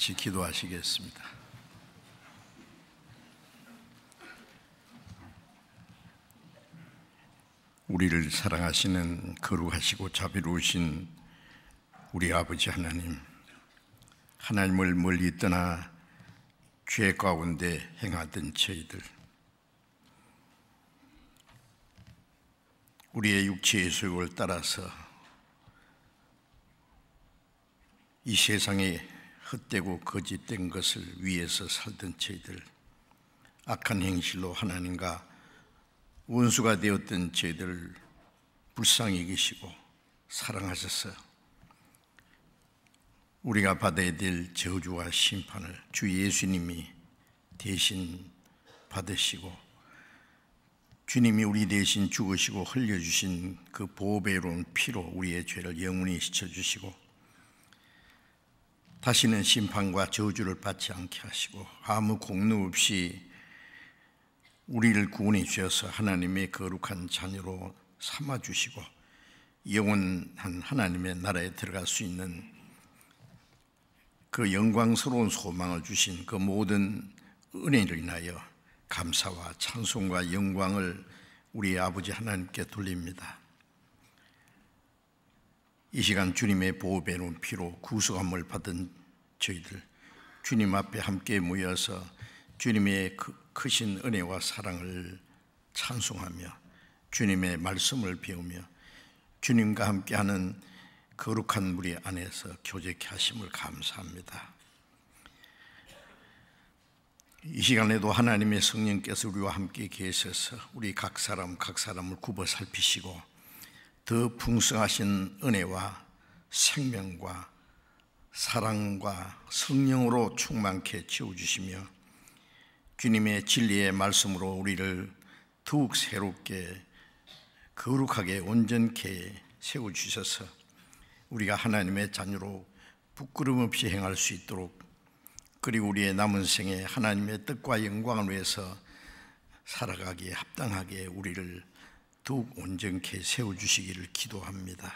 같이 기도하시겠습니다. 우리를 사랑하시는 거룩하시고 자비로우신 우리 아버지 하나님, 하나님을 멀리 떠나 죄 가운데 행하던 저희들, 우리의 육체의 소욕을 따라서 이 세상에 헛되고 거짓된 것을 위해서 살던 저희들, 악한 행실로 하나님과 원수가 되었던 저희들을 불쌍히 여기시고 사랑하셔서 우리가 받아야 될 저주와 심판을 주 예수님이 대신 받으시고, 주님이 우리 대신 죽으시고 흘려주신 그 보배로운 피로 우리의 죄를 영원히 씻어주시고, 다시는 심판과 저주를 받지 않게 하시고, 아무 공로 없이 우리를 구원해 주셔서 하나님의 거룩한 자녀로 삼아주시고 영원한 하나님의 나라에 들어갈 수 있는 그 영광스러운 소망을 주신 그 모든 은혜를 인하여 감사와 찬송과 영광을 우리 아버지 하나님께 돌립니다. 이 시간 주님의 보배로운 피로 구속함을 받은 저희들, 주님 앞에 함께 모여서 주님의 크신 은혜와 사랑을 찬송하며 주님의 말씀을 배우며 주님과 함께하는 거룩한 무리 안에서 교제케 하심을 감사합니다. 이 시간에도 하나님의 성령께서 우리와 함께 계셔서 우리 각 사람을 굽어 살피시고 더 풍성하신 은혜와 생명과 사랑과 성령으로 충만케 채워주시며 주님의 진리의 말씀으로 우리를 더욱 새롭게 거룩하게 온전케 세워주셔서 우리가 하나님의 자녀로 부끄럼 없이 행할 수 있도록, 그리고 우리의 남은 생에 하나님의 뜻과 영광을 위해서 살아가기에 합당하게 우리를 더욱 온전케 세워주시기를 기도합니다.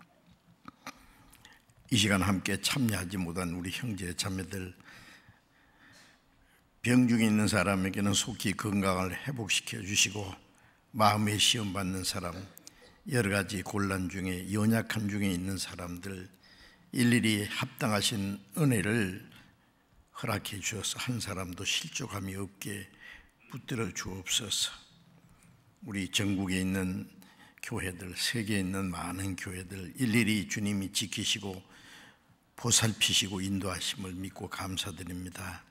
이 시간 함께 참여하지 못한 우리 형제 자매들, 병중에 있는 사람에게는 속히 건강을 회복시켜 주시고, 마음의 시험 받는 사람, 여러 가지 곤란 중에 연약한 중에 있는 사람들 일일이 합당하신 은혜를 허락해 주셔서 한 사람도 실족함이 없게 붙들어 주옵소서. 우리 전국에 있는 교회들, 세계에 있는 많은 교회들 일일이 주님이 지키시고 보살피시고 인도하심을 믿고 감사드립니다.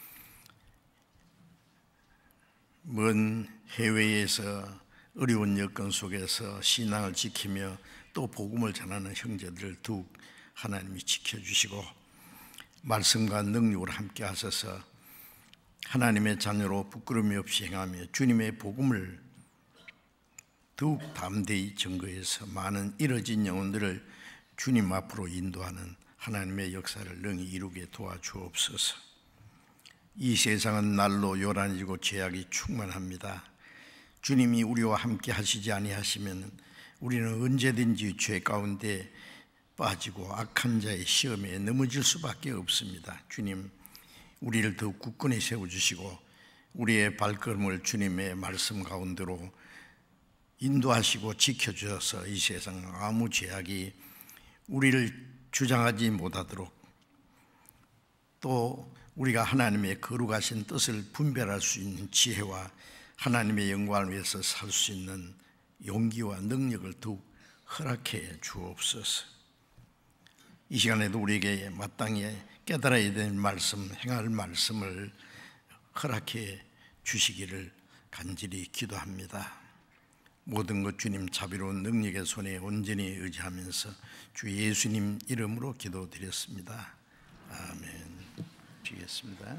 먼 해외에서 어려운 여건 속에서 신앙을 지키며 또 복음을 전하는 형제들을 더욱 하나님이 지켜주시고 말씀과 능력으로 함께 하셔서 하나님의 자녀로 부끄러움이 없이 행하며 주님의 복음을 더욱 담대히 증거해서 많은 잃어진 영혼들을 주님 앞으로 인도하는 하나님의 역사를 능히 이루게 도와주옵소서. 이 세상은 날로 요란해지고 죄악이 충만합니다. 주님이 우리와 함께 하시지 아니하시면 우리는 언제든지 죄 가운데 빠지고 악한 자의 시험에 넘어질 수밖에 없습니다. 주님, 우리를 더욱 굳건히 세워주시고 우리의 발걸음을 주님의 말씀 가운데로 인도하시고 지켜주셔서 이 세상 아무 죄악이 우리를 주장하지 못하도록, 또 우리가 하나님의 거룩하신 뜻을 분별할 수 있는 지혜와 하나님의 영광을 위해서 살 수 있는 용기와 능력을 더욱 허락해 주옵소서. 이 시간에도 우리에게 마땅히 깨달아야 될 말씀, 행할 말씀을 허락해 주시기를 간절히 기도합니다. 모든 것 주님 자비로운 능력의 손에 온전히 의지하면서 주 예수님 이름으로 기도드렸습니다. 아멘. 드리겠습니다.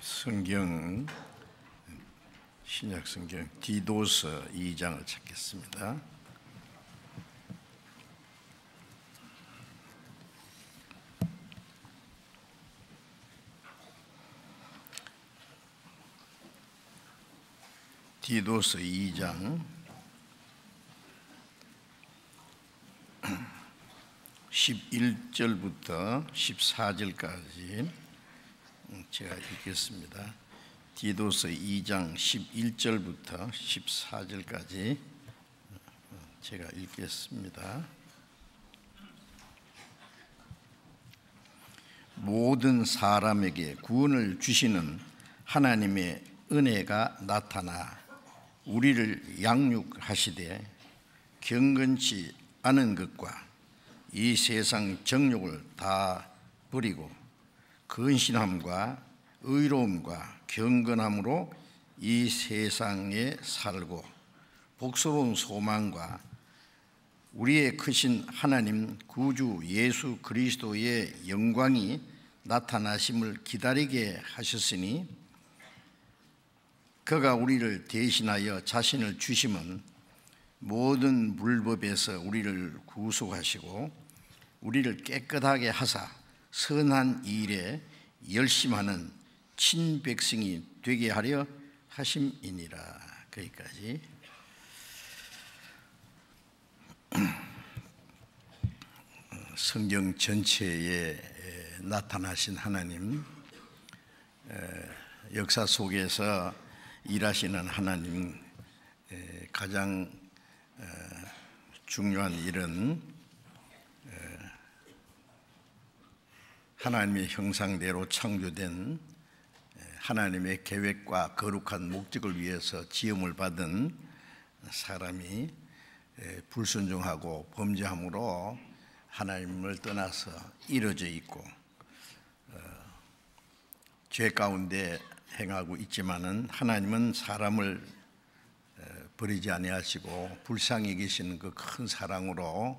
성경 신약 성경 디도서 2장을 찾겠습니다. 디도서 2장 11절부터 14절까지 제가 읽겠습니다. 디도서 2장 11절부터 14절까지 제가 읽겠습니다. 모든 사람에게 구원을 주시는 하나님의 은혜가 나타나 우리를 양육하시되 경건치 않은 것과 이 세상 정욕을 다 버리고 근신함과 의로움과 경건함으로 이 세상에 살고 복스러운 소망과 우리의 크신 하나님 구주 예수 그리스도의 영광이 나타나심을 기다리게 하셨으니 그가 우리를 대신하여 자신을 주심은 모든 불법에서 우리를 구속하시고 우리를 깨끗하게 하사 선한 일에 열심하는 친백성이 되게 하려 하심이니라. 거기까지. 성경 전체에 나타나신 하나님, 역사 속에서 일하시는 하나님, 가장 중요한 일은 하나님의 형상대로 창조된 하나님의 계획과 거룩한 목적을 위해서 지음을 받은 사람이 불순종하고 범죄함으로 하나님을 떠나서 이루어져 있고 죄 가운데 행하고 있지만은 하나님은 사람을 버리지 아니하시고 불쌍히 계시는 그 큰 사랑으로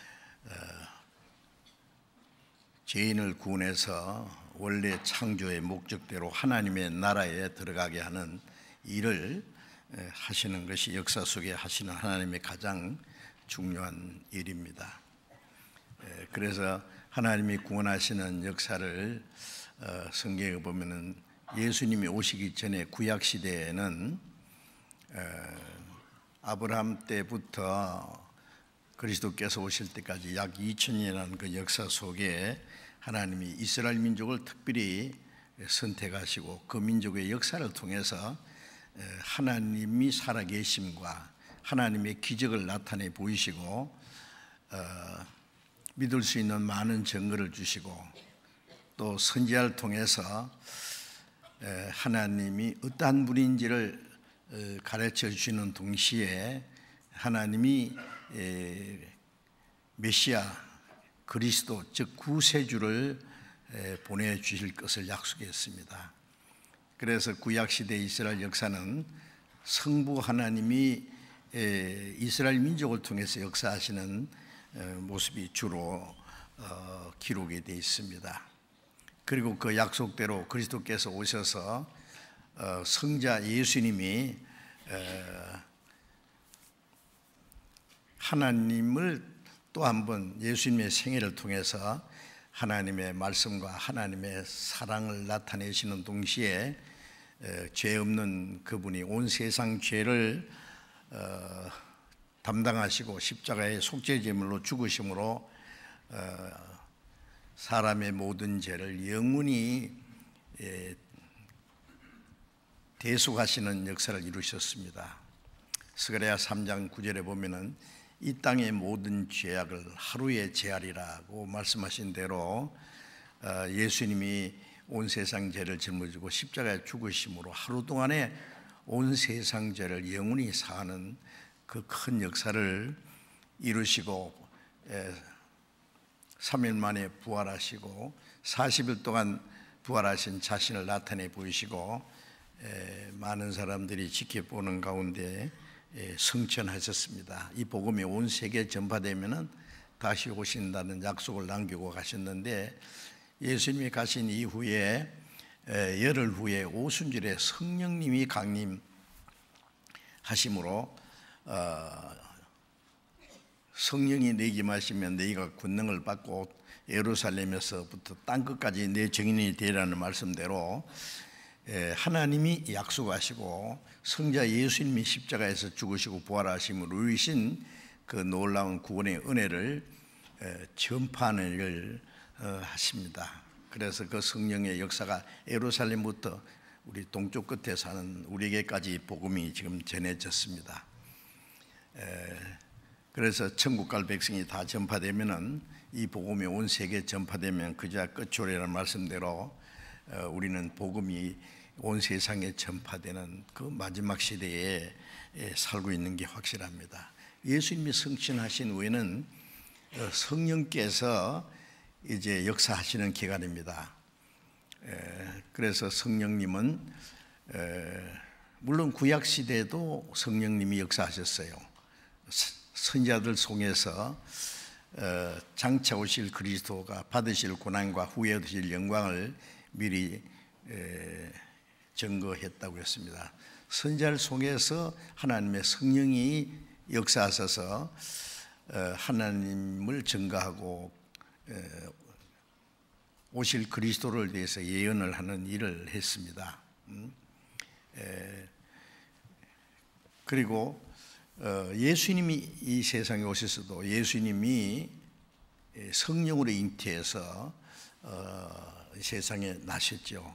죄인을 구원해서 원래 창조의 목적대로 하나님의 나라에 들어가게 하는 일을 하시는 것이 역사 속에 하시는 하나님의 가장 중요한 일입니다. 그래서 하나님이 구원하시는 역사를 성경에 보면은 예수님이 오시기 전에 구약 시대에는 아브라함 때부터 그리스도께서 오실 때까지 약 2000년이라는 그 역사 속에 하나님이 이스라엘 민족을 특별히 선택하시고 그 민족의 역사를 통해서 하나님이 살아계심과 하나님의 기적을 나타내 보이시고 믿을 수 있는 많은 증거를 주시고 또 선지자를 통해서 하나님이 어떠한 분인지를 가르쳐 주시는 동시에 하나님이 메시아 그리스도 즉 구세주를 보내주실 것을 약속했습니다. 그래서 구약시대 이스라엘 역사는 성부 하나님이 이스라엘 민족을 통해서 역사하시는 모습이 주로 기록이 되어 있습니다. 그리고 그 약속대로 그리스도께서 오셔서 성자 예수님이 하나님을 또 한 번 예수님의 생애를 통해서 하나님의 말씀과 하나님의 사랑을 나타내시는 동시에 죄 없는 그분이 온 세상 죄를 담당하시고 십자가의 속죄제물로 죽으심으로 사람의 모든 죄를 영원히 대속하시는 역사를 이루셨습니다. 스가랴 3장 9절에 보면은 이 땅의 모든 죄악을 하루에 제하리라고 말씀하신 대로 예수님이 온 세상 죄를 짊어지고 십자가에 죽으심으로 하루 동안에 온 세상 죄를 영원히 사하는 그 큰 역사를 이루시고 3일 만에 부활하시고 40일 동안 부활하신 자신을 나타내 보이시고 많은 사람들이 지켜보는 가운데 성천하셨습니다. 이 복음이 온 세계에 전파되면은 다시 오신다는 약속을 남기고 가셨는데 예수님이 가신 이후에 열흘 후에 오순절에 성령님이 강림하심으로 성령이 내게 임하시면 너희가 권능을 받고 예루살렘에서부터 땅끝까지 내 증인이 되라는 말씀대로 하나님이 약속하시고 성자 예수님이 십자가에서 죽으시고 부활하심으로 누리신 그 놀라운 구원의 은혜를 전파하는 일을 하십니다. 그래서 그 성령의 역사가 예루살렘부터 우리 동쪽 끝에 사는 우리에게까지 복음이 지금 전해졌습니다. 그래서 천국 갈 백성이 다 전파되면은 이 복음이 온 세계에 전파되면 그저 끝초래라는 말씀대로 우리는 복음이 온 세상에 전파되는 그 마지막 시대에 살고 있는 게 확실합니다. 예수님이 승천하신 후에는 성령께서 이제 역사하시는 기간입니다. 그래서 성령님은 물론 구약 시대에도 성령님이 역사하셨어요. 선지자들 통해서 장차 오실 그리스도가 받으실 고난과 후에 얻으실 영광을 미리 증거했다고 했습니다. 선지자를 통해서 하나님의 성령이 역사하셔서 하나님을 증거하고 오실 그리스도를 대해서 예언을 하는 일을 했습니다. 그리고 예수님이 이 세상에 오셔서도 예수님이 성령으로 잉태해서 세상에 나셨죠.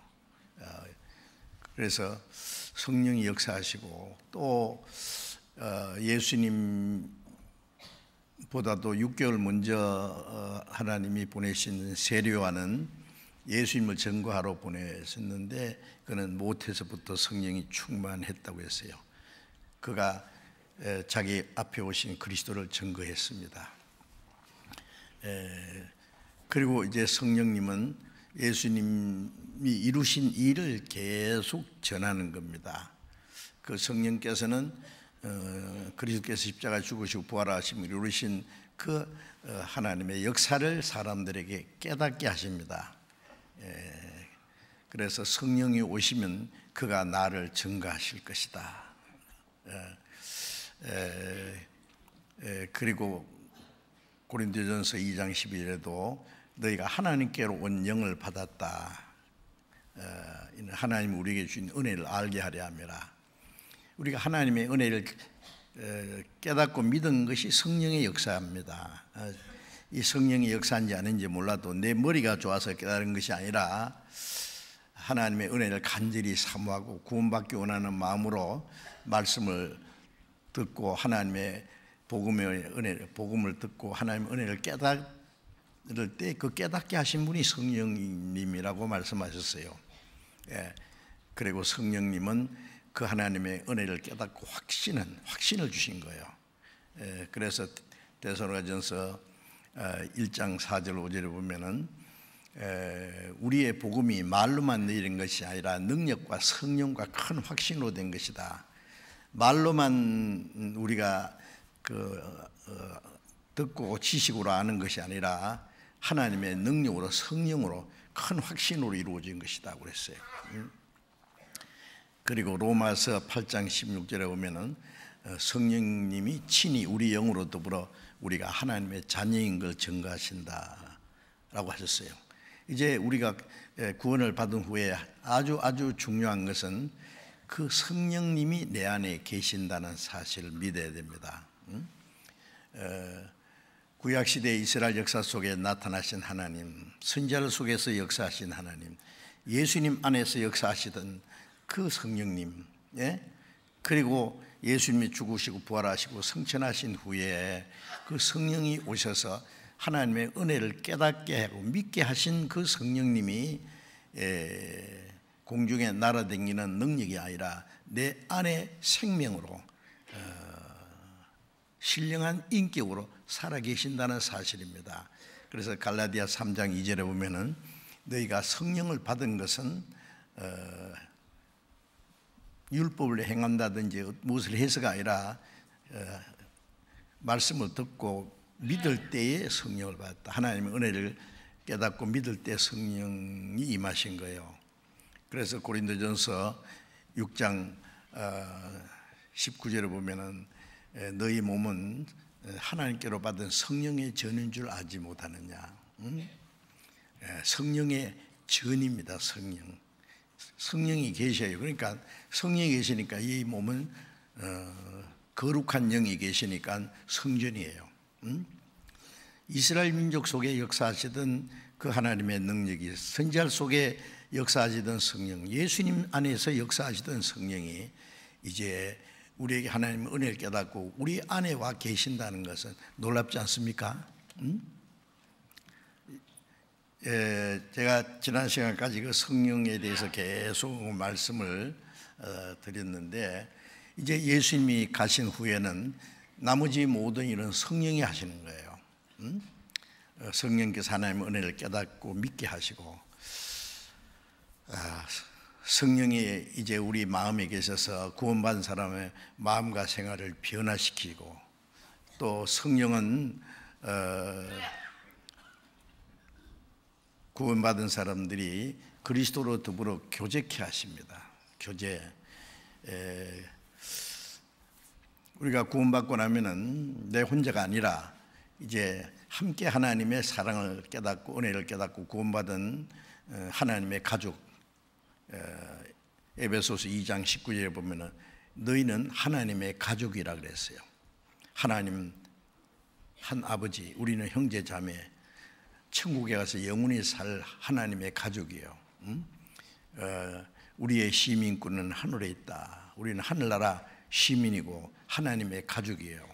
그래서 성령이 역사하시고 또 예수님보다도 6개월 먼저 하나님이 보내신 세례요한은 예수님을 증거하러 보내셨는데 그는 모태에서부터 성령이 충만했다고 했어요. 그가 자기 앞에 오신 그리스도를 증거했습니다. 그리고 이제 성령님은 예수님이 이루신 일을 계속 전하는 겁니다. 그 성령께서는 그리스도께서 십자가 죽으시고 부활하심을 이루신 그 하나님의 역사를 사람들에게 깨닫게 하십니다. 그래서 성령이 오시면 그가 나를 증거하실 것이다. 그리고 고린도전서 2장 12절에도 너희가 하나님께로 온 영을 받았다. 하나님이 우리에게 주신 은혜를 알게 하려 함이라. 우리가 하나님의 은혜를 깨닫고 믿은 것이 성령의 역사입니다. 이 성령의 역사인지 아닌지 몰라도 내 머리가 좋아서 깨달은 것이 아니라 하나님의 은혜를 간절히 사모하고 구원받기 원하는 마음으로 말씀을 듣고 하나님의 복음을 듣고 하나님의 은혜를 깨달을 때 그 깨닫게 하신 분이 성령님이라고 말씀하셨어요. 그리고 성령님은 그 하나님의 은혜를 깨닫고 확신을 주신 거예요. 그래서 데살로니가전서 1장 4절 5절에 보면은 우리의 복음이 말로만 내린 것이 아니라 능력과 성령과 큰 확신으로 된 것이다. 말로만 우리가 듣고 지식으로 아는 것이 아니라 하나님의 능력으로 성령으로 큰 확신으로 이루어진 것이다 그랬어요. 그리고 로마서 8장 16절에 보면은 성령님이 친히 우리 영으로 더불어 우리가 하나님의 자녀인 걸 증거하신다라고 하셨어요. 이제 우리가 구원을 받은 후에 아주 중요한 것은 그 성령님이 내 안에 계신다는 사실을 믿어야 됩니다. 구약시대 이스라엘 역사 속에 나타나신 하나님, 선지자를 속에서 역사하신 하나님, 예수님 안에서 역사하시던 그 성령님, 그리고 예수님이 죽으시고 부활하시고 승천하신 후에 그 성령이 오셔서 하나님의 은혜를 깨닫게 하고 믿게 하신 그 성령님이 공중에 날아다니는 능력이 아니라 내 안에 생명으로 신령한 인격으로 살아계신다는 사실입니다. 그래서 갈라디아 3장 2절에 보면은 너희가 성령을 받은 것은 율법을 행한다든지 무엇을 해서가 아니라 말씀을 듣고 믿을 때에 성령을 받았다. 하나님의 은혜를 깨닫고 믿을 때 성령이 임하신 거예요. 그래서 고린도전서 6장 19절에 보면은 너희 몸은 하나님께로 받은 성령의 전인 줄 알지 못하느냐. 성령의 전입니다. 성령이 계셔요. 그러니까 성령이 계시니까 이 몸은 거룩한 영이 계시니까 성전이에요. 이스라엘 민족 속에 역사하시던 그 하나님의 능력이, 선지자 속에 역사하시던 성령, 예수님 안에서 역사하시던 성령이 이제 우리에게 하나님의 은혜를 깨닫고 우리 안에 와 계신다는 것은 놀랍지 않습니까? 제가 지난 시간까지 그 성령에 대해서 계속 말씀을 드렸는데, 이제 예수님이 가신 후에는 나머지 모든 일은 성령이 하시는 거예요. 성령께서 하나님의 은혜를 깨닫고 믿게 하시고, 성령이 이제 우리 마음에 계셔서 구원받은 사람의 마음과 생활을 변화시키고, 또 성령은 구원받은 사람들이 그리스도로 더불어 교제케 하십니다. 교제. 우리가 구원받고 나면은 내 혼자가 아니라 이제 함께 하나님의 사랑을 깨닫고 은혜를 깨닫고 구원받은 하나님의 가족. 에베소서 2장 19절에 보면은 너희는 하나님의 가족이라 그랬어요. 하나님 한 아버지, 우리는 형제 자매, 천국에 가서 영원히 살 하나님의 가족이에요. 우리의 시민권은 하늘에 있다. 우리는 하늘나라 시민이고 하나님의 가족이에요.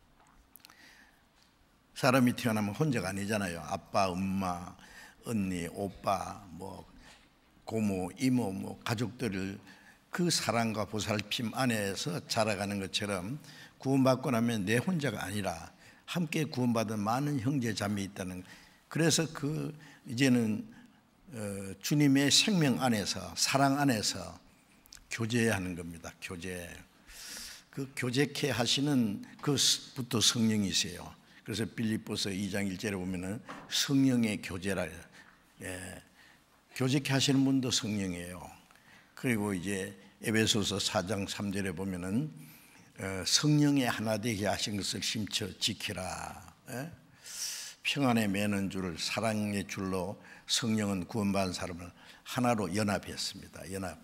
사람이 태어나면 혼자가 아니잖아요. 아빠, 엄마, 언니, 오빠, 뭐 고모, 이모, 뭐 가족들을 그 사랑과 보살핌 안에서 자라가는 것처럼 구원받고 나면 내 혼자가 아니라 함께 구원받은 많은 형제 자매 있다는. 그래서 이제는 주님의 생명 안에서, 사랑 안에서 교제하는 겁니다. 교제. 그 교제케 하시는 그부터 성령이세요. 그래서 빌립보서 2장 1절에 보면은 성령의 교제라. 교제케 하시는 분도 성령이에요. 그리고 이제 에베소서 4장 3절에 보면은 성령의 하나 되게 하신 것을 심쳐 지키라. 평안에 매는 줄, 사랑의 줄로 성령은 구원받은 사람을 하나로 연합했습니다. 연합.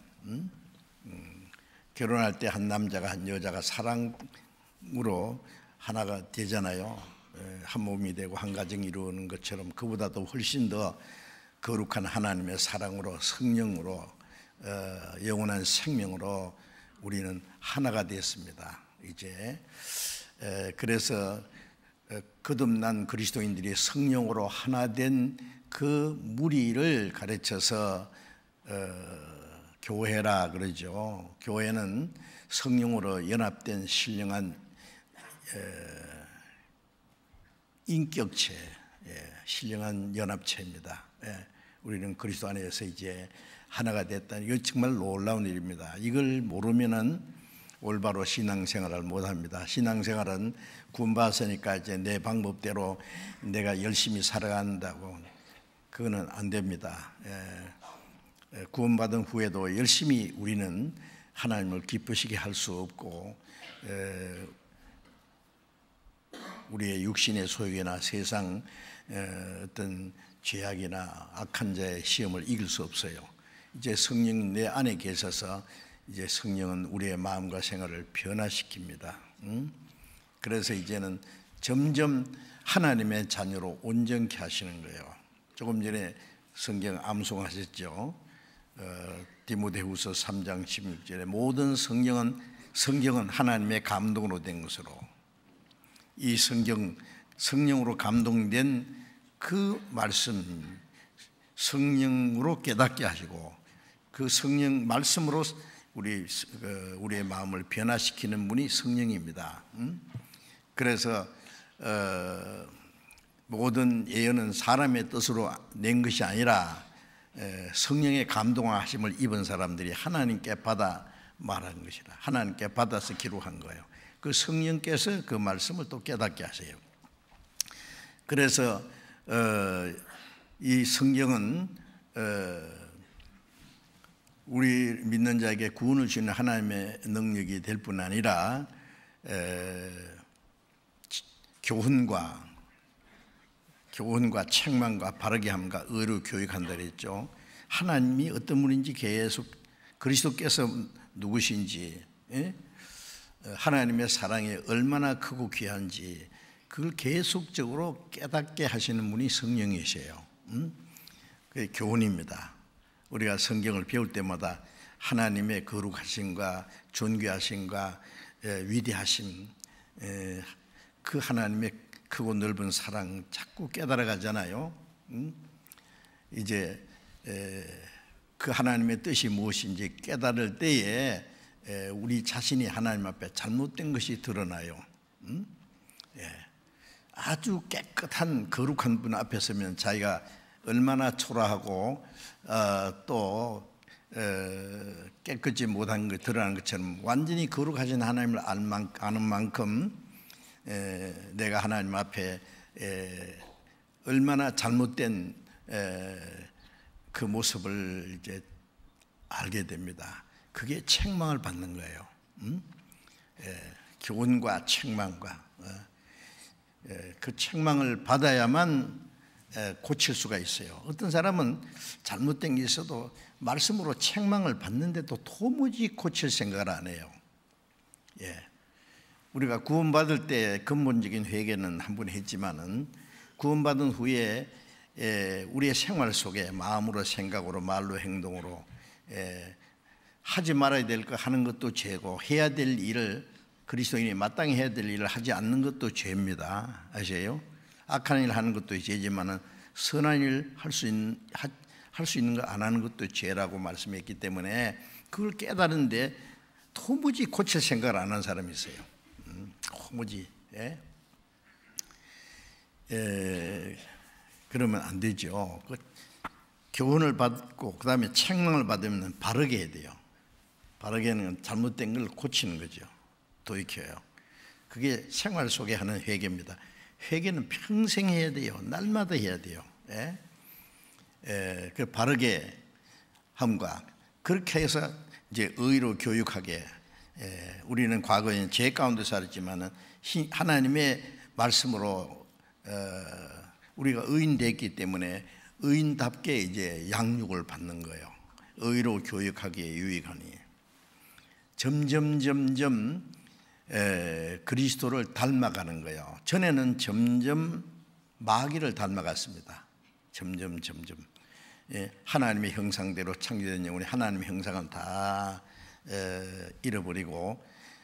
결혼할 때 한 남자가 한 여자가 사랑으로 하나가 되잖아요. 한 몸이 되고 한 가정이 이루는 것처럼 그보다도 훨씬 더 거룩한 하나님의 사랑으로, 성령으로, 영원한 생명으로 우리는 하나가 됐습니다. 이제 그래서 거듭난 그리스도인들이 성령으로 하나 된 그 무리를 가르쳐서 교회라 그러죠. 교회는 성령으로 연합된 신령한 인격체, 신령한 연합체입니다. 우리는 그리스도 안에서 이제 하나가 됐다. 이거 정말 놀라운 일입니다. 이걸 모르면은 올바로 신앙생활을 못합니다. 신앙생활은 구원받았으니까 이제 내 방법대로 내가 열심히 살아간다고, 그거는 안 됩니다. 구원받은 후에도 열심히 우리는 하나님을 기쁘시게 할 수 없고, 우리의 육신의 소욕이나 세상 어떤 죄악이나 악한 자의 시험을 이길 수 없어요. 이제 성령 내 안에 계셔서 이제 성령은 우리의 마음과 생활을 변화시킵니다. 그래서 이제는 점점 하나님의 자녀로 온전케 하시는 거예요. 조금 전에 성경 암송하셨죠. 디모데후서 3장 16절에 모든 성경은 하나님의 감동으로 된 것으로, 이 성령으로 감동된 그 말씀, 성령으로 깨닫게 하시고 그 성령 말씀으로 우리의 마음을 변화시키는 분이 성령입니다. 그래서 모든 예언은 사람의 뜻으로 낸 것이 아니라 성령의 감동하심을 입은 사람들이 하나님께 받아 말한 것이라. 하나님께 받아서 기록한 거예요. 그 성령께서 그 말씀을 또 깨닫게 하세요. 그래서 이 성경은 우리 믿는 자에게 구원을 주는 하나님의 능력이 될 뿐 아니라 교훈과 책망과 바르게 함과 의로 교육한다 그랬죠. 하나님이 어떤 분인지 계속, 그리스도께서 누구신지, 하나님의 사랑이 얼마나 크고 귀한지 그걸 계속적으로 깨닫게 하시는 분이 성령이세요. 그게 교훈입니다. 우리가 성경을 배울 때마다 하나님의 거룩하심과 존귀하심과 위대하심, 그 하나님의 크고 넓은 사랑 자꾸 깨달아 가잖아요. 이제 그 하나님의 뜻이 무엇인지 깨달을 때에 우리 자신이 하나님 앞에 잘못된 것이 드러나요. 아주 깨끗한 거룩한 분 앞에 서면 자기가 얼마나 초라하고 또 깨끗이 못한 것 드러나는 것처럼 완전히 거룩하신 하나님을 아는 만큼 내가 하나님 앞에 얼마나 잘못된 그 모습을 이제 알게 됩니다. 그게 책망을 받는 거예요. 교훈과 책망과 그 책망을 받아야만 고칠 수가 있어요. 어떤 사람은 잘못된 게 있어도 말씀으로 책망을 받는데도 도무지 고칠 생각을 안 해요. 우리가 구원받을 때 근본적인 회개는 한 번 했지만은 구원받은 후에 우리의 생활 속에 마음으로, 생각으로, 말로, 행동으로 하지 말아야 될 거 하는 것도 죄고, 해야 될 일을, 그리스도인이 마땅히 해야 될 일을 하지 않는 것도 죄입니다. 아세요? 악한 일 하는 것도 죄지만은 선한 일 할 수 있는 거 안 하는 것도 죄라고 말씀했기 때문에 그걸 깨달은데 도무지 고칠 생각을 안 하는 사람이 있어요. 도무지. 그러면 안 되죠. 그 교훈을 받고 그 다음에 책망을 받으면 바르게 해야 돼요. 바르게 하는 건 잘못된 걸 고치는 거죠. 돌이켜요. 그게 생활 속에 하는 회개입니다. 회개는 평생 해야 돼요. 날마다 해야 돼요. 그 바르게 함과 그렇게 해서 이제 의로 교육하게. 우리는 과거에 죄 가운데 살았지만은 하나님의 말씀으로 우리가 의인됐기 때문에 의인답게 이제 양육을 받는 거예요. 의로 교육하기에 유익하니 점점 그리스도를 닮아가는 거예요. 전에는 점점 마귀를 닮아갔습니다. 점점 하나님의 형상대로 창조된 영혼이 하나님의 형상은 다 잃어버리고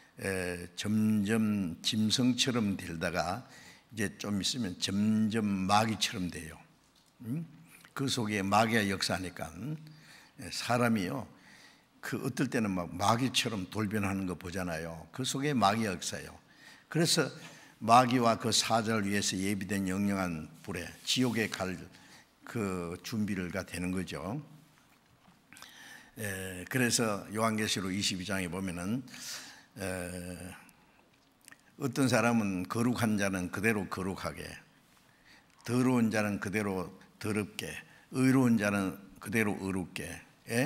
점점 짐승처럼 되다가 이제 좀 있으면 점점 마귀처럼 돼요. 그 속에 마귀가 역사하니까 사람이요, 그 어떨 때는 막 마귀처럼 돌변하는 거 보잖아요. 그 속에 마귀가 역사해요. 그래서 마귀와 그 사자를 위해서 예비된 영영한 불에 지옥에 갈 그 준비가 되는 거죠. 그래서 요한계시록 22장에 보면은 어떤 사람은 거룩한 자는 그대로 거룩하게, 더러운 자는 그대로 더럽게, 의로운 자는 그대로 의롭게,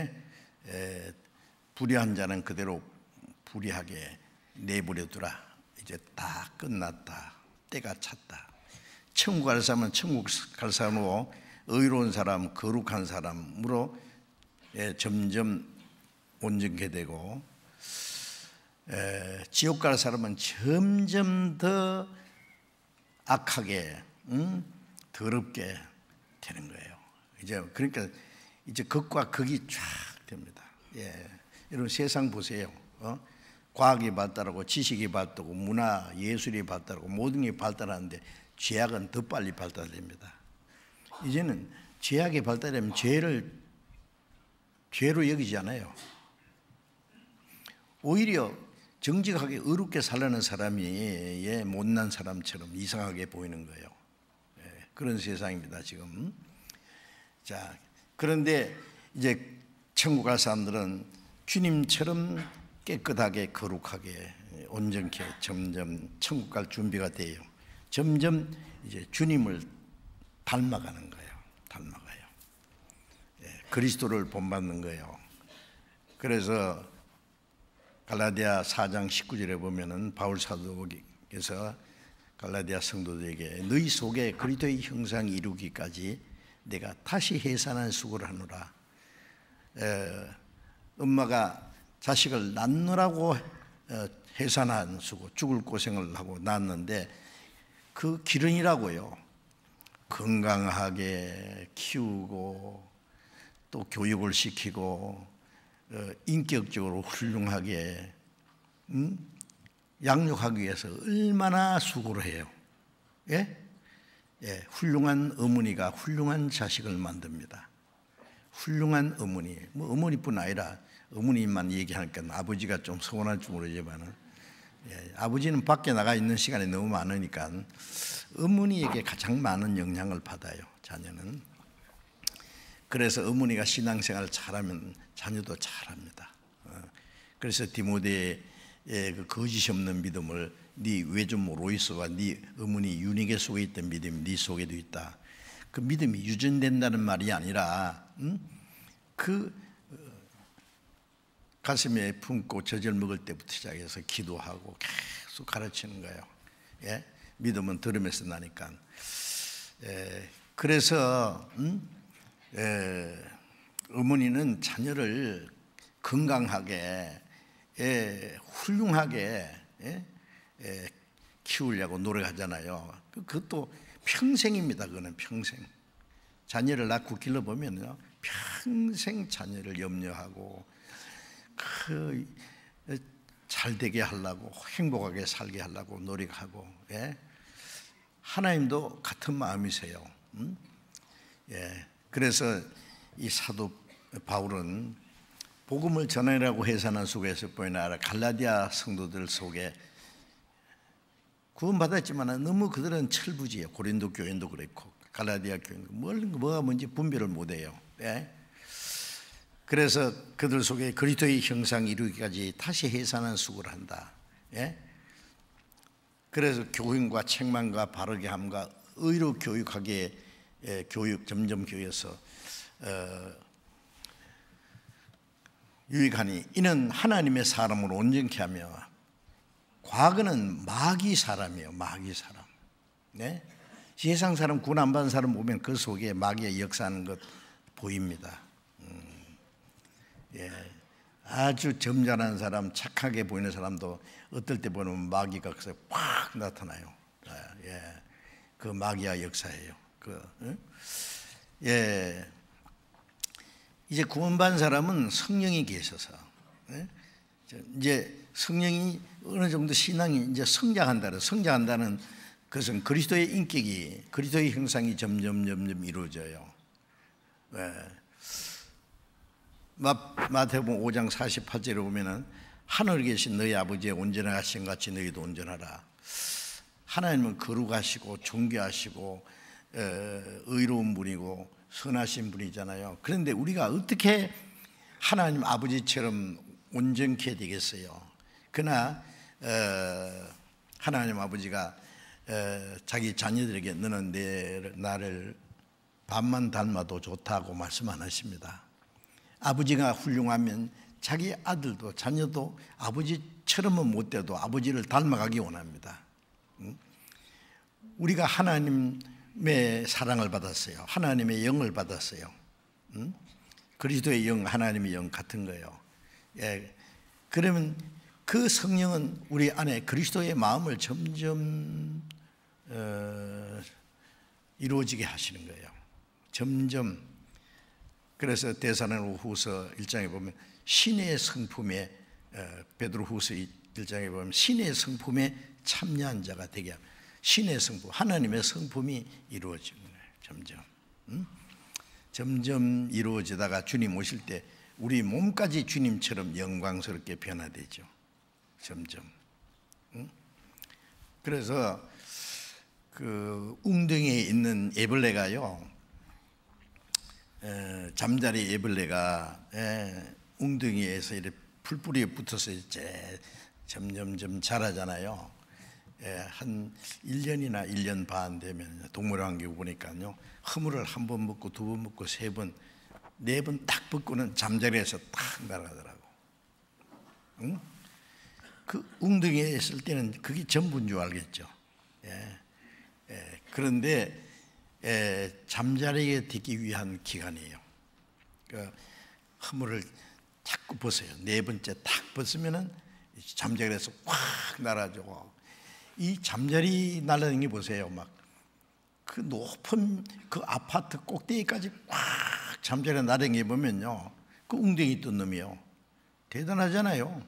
불의한 자는 그대로 불의하게 내버려두라. 이제 다 끝났다. 때가 찼다. 천국 갈 사람은 천국 갈 사람으로, 의로운 사람, 거룩한 사람으로 점점 온전케 되고, 지옥 갈 사람은 점점 더 악하게, 더럽게 되는 거예요. 이제 그러니까 이제 극과 극이 쫙 됩니다. 여러분 세상 보세요. 과학이 발달하고 지식이 발달하고 문화, 예술이 발달하고 모든 게 발달하는데 죄악은 더 빨리 발달됩니다. 이제는 죄악이 발달하면 죄로 여기지 않아요. 오히려 정직하게 의롭게 살라는 사람이 못난 사람처럼 이상하게 보이는 거예요. 그런 세상입니다 지금. 자, 그런데 이제 천국 갈 사람들은 주님처럼 깨끗하게 거룩하게 온전케 점점 천국 갈 준비가 돼요. 점점 이제 주님을 닮아가는 거예요. 닮아가요. 그리스도를 본받는 거예요. 그래서 갈라디아 4장 19절에 보면은 바울 사도께서 갈라디아 성도들에게 너희 속에 그리스도의 형상이 이루기까지 내가 다시 해산한 수고를 하노라. 엄마가 자식을 낳느라고 해산한 수고, 죽을 고생을 하고 낳았는데 그 기른이라고요. 건강하게 키우고 또 교육을 시키고 인격적으로 훌륭하게 양육하기 위해서 얼마나 수고를 해요. 예? 예, 훌륭한 어머니가 훌륭한 자식을 만듭니다. 훌륭한 어머니, 뭐 어머니뿐 아니라 어머니만 얘기하니까 아버지가 좀 서운할지 모르지만은, 예, 아버지는 밖에 나가 있는 시간이 너무 많으니까 어머니에게 가장 많은 영향을 받아요, 자녀는. 그래서 어머니가 신앙생활을 잘하면 자녀도 잘합니다. 그래서 디모데의 그 거짓이 없는 믿음을 네 외조모 로이스와 네 어머니 유니게 속에 있던 믿음이 네 속에도 있다. 그 믿음이 유전된다는 말이 아니라 그 가슴에 품고 젖을 먹을 때부터 시작해서 기도하고 계속 가르치는 거예요. 예? 믿음은 들으면서 나니까. 그래서 어머니는 자녀를 건강하게 훌륭하게 키우려고 노력하잖아요. 그것도 평생입니다. 그거는 평생. 자녀를 낳고 길러보면요, 평생 자녀를 염려하고 잘 되게 하려고, 행복하게 살게 하려고 노력하고. 예? 하나님도 같은 마음이세요. 예. 그래서 이 사도 바울은 복음을 전하라고 해산한 속에서 보이나 갈라디아 성도들 속에 구원받았지만 너무 그들은 철부지예요. 고린도 교인도 그랬고 갈라디아 교인도 뭐가 뭔지 분별을 못해요. 예? 그래서 그들 속에 그리스도의 형상 이루기까지 다시 해산한 수고를 한다. 예? 그래서 교훈과 책망과 바르게 함과 의로 교육하게 교육 점점 교육해서 유익하니 이는 하나님의 사람을 온전케 하며. 과거는 마귀 사람이에요. 마귀 사람. 네? 세상 사람, 구원 안 받은 사람 보면 그 속에 마귀의 역사하는 것 보입니다. 예. 아주 점잖은 사람, 착하게 보이는 사람도 어떨 때 보면 마귀가 그래서 확 나타나요. 예. 그 마귀의 역사예요. 예. 이제 구원받은 사람은 성령이 계셔서, 예? 이제 성령이 어느 정도 신앙이 이제 성장한다는 것은 그리스도의 인격이, 그리스도의 형상이 점점 이루어져요. 예. 마태복음 5장 48절에 보면은 하늘에 계신 너희 아버지의 온전하신 같이 너희도 온전하라. 하나님은 거룩하시고 존귀하시고 의로운 분이고 선하신 분이잖아요. 그런데 우리가 어떻게 하나님 아버지처럼 온전케 되겠어요? 그러나 하나님 아버지가 자기 자녀들에게 너는 나를 반만 닮아도 좋다고 말씀 안 하십니다. 아버지가 훌륭하면 자기 아들도 자녀도 아버지처럼은 못 돼도 아버지를 닮아가기 원합니다. 우리가 하나님의 사랑을 받았어요. 하나님의 영을 받았어요. 그리스도의 영, 하나님의 영 같은 거예요. 예. 그러면 그 성령은 우리 안에 그리스도의 마음을 점점 이루어지게 하시는 거예요. 점점. 그래서 데살로니가후서 1장에 보면 신의 성품에, 베드로후서 1장에 보면 신의 성품에 참여한 자가 되게 합니다. 신의 성품, 하나님의 성품이 이루어지는 거예요. 점점 이루어지다가 주님 오실 때 우리 몸까지 주님처럼 영광스럽게 변화되죠. 점점. 그래서 그 웅덩이에 있는 애벌레가요, 잠자리 애벌레가 웅덩이에서 이렇게 풀뿌리에 붙어서 이제 점점 자라잖아요. 한 1년이나 1년 반 되면 동물원에 보니까요, 허물을 한 번 먹고 두 번 먹고 세 번, 네 번 딱 벗고는 잠자리에서 딱 날아가더라고. 응? 그 웅덩이에 있을 때는 그게 전부인 줄 알겠죠. 그런데 잠자리에 들기 위한 기간이에요. 그 허물을 자꾸 벗어요. 네 번째 탁 벗으면은 잠자리에서 확 날아가고, 이 잠자리 날아다니는 게 보세요. 막 그 높은 그 아파트 꼭대기까지 확 잠자리 날아다니는 게 보면요, 그 웅덩이 뜬 놈이요. 대단하잖아요.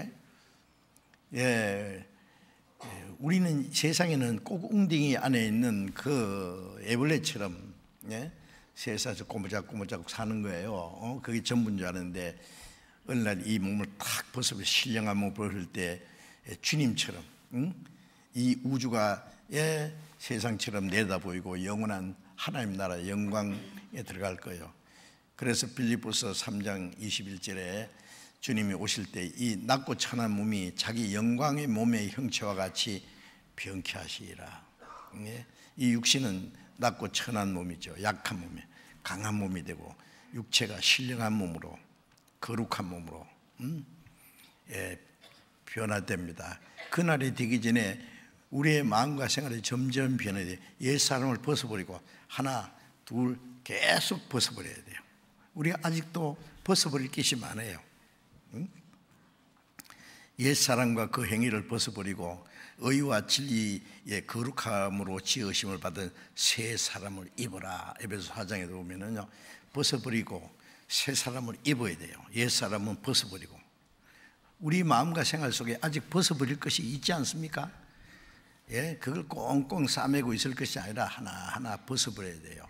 우리는 세상에는 꼭 웅덩이 안에 있는 그 애벌레처럼 세상에서 꼬무작꼬무작 사는 거예요. 그게 전부인 줄 아는데, 어느 날 이 몸을 탁 벗어 신령한 몸을 벗을 때 주님처럼 이 우주가 세상처럼 내다보이고 영원한 하나님 나라의 영광에 들어갈 거예요. 그래서 빌립보서 3장 21절에 주님이 오실 때 이 낮고 천한 몸이 자기 영광의 몸의 형체와 같이 병케 하시리라. 이 육신은 낮고 천한 몸이죠. 약한 몸에 강한 몸이 되고, 육체가 신령한 몸으로, 거룩한 몸으로 변화됩니다. 그날이 되기 전에 우리의 마음과 생활이 점점 변해야 옛사람을 벗어버리고 하나 둘 계속 벗어버려야 돼요. 우리가 아직도 벗어버릴 것이 많아요. 옛사람과 그 행위를 벗어버리고 의와 진리의 거룩함으로 지으심을 받은 새 사람을 입어라. 에베소 4장에 보면은요, 벗어버리고 새 사람을 입어야 돼요. 옛사람은 벗어버리고. 우리 마음과 생활 속에 아직 벗어버릴 것이 있지 않습니까? 그걸 꽁꽁 싸매고 있을 것이 아니라 하나하나 벗어버려야 돼요.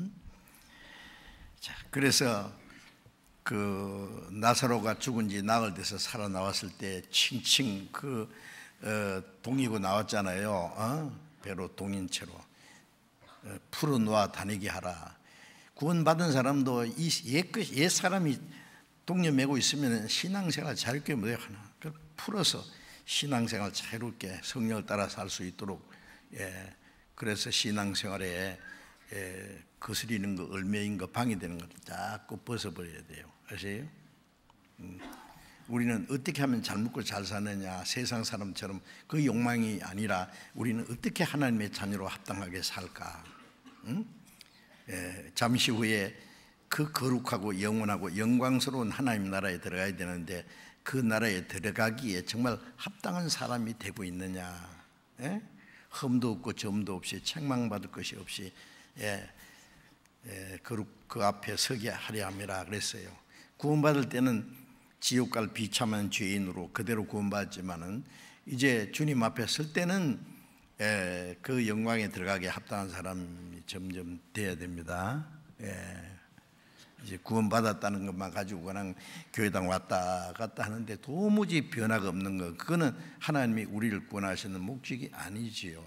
자, 그래서 그 나사로가 죽은 지 나흘 돼서 살아나왔을 때 칭칭 동이고 나왔잖아요. 배로 동인 채로 풀어놓아 다니게 하라. 구원받은 사람도 이 옛 사람이 동료 메고 있으면 신앙생활 자유롭게 못해요. 하나 풀어서 신앙생활 자유롭게 성령을 따라 살 수 있도록. 그래서 신앙생활에 거스리는 거, 얼매인 거, 방해되는 것을 자꾸 벗어버려야 돼요. 아세요? 우리는 어떻게 하면 잘 먹고 잘 사느냐, 세상 사람처럼 그 욕망이 아니라 우리는 어떻게 하나님의 자녀로 합당하게 살까. 잠시 후에 그 거룩하고 영원하고 영광스러운 하나님 나라에 들어가야 되는데, 그 나라에 들어가기에 정말 합당한 사람이 되고 있느냐. 흠도 없고 점도 없이 책망받을 것이 없이 그 앞에 서게 하려 함이라 그랬어요. 구원받을 때는 지옥 갈 비참한 죄인으로 그대로 구원받았지만은, 이제 주님 앞에 설 때는 그 영광에 들어가게 합당한 사람이 점점 돼야 됩니다. 이제 구원받았다는 것만 가지고 그냥 교회당 왔다 갔다 하는데 도무지 변화가 없는 것, 그거는 하나님이 우리를 구원하시는 목적이 아니지요.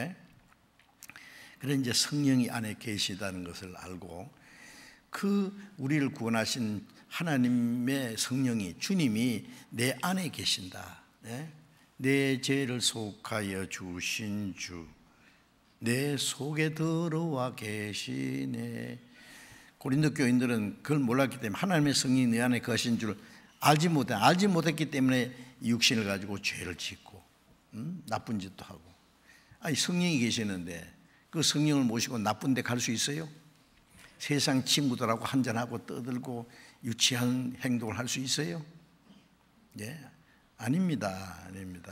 그래 이제 성령이 안에 계시다는 것을 알고, 그 우리를 구원하신 하나님의 성령이, 주님이 내 안에 계신다. 내 죄를 속하여 주신 주, 내 속에 들어와 계시네. 고린도 교인들은 그걸 몰랐기 때문에 하나님의 성령이 내 안에 거하신 줄 알지 못했기 때문에 육신을 가지고 죄를 짓고 나쁜 짓도 하고. 아니, 성령이 계시는데 그 성령을 모시고 나쁜 데 갈 수 있어요? 세상 친구들하고 한잔하고 떠들고 유치한 행동을 할 수 있어요? 아닙니다.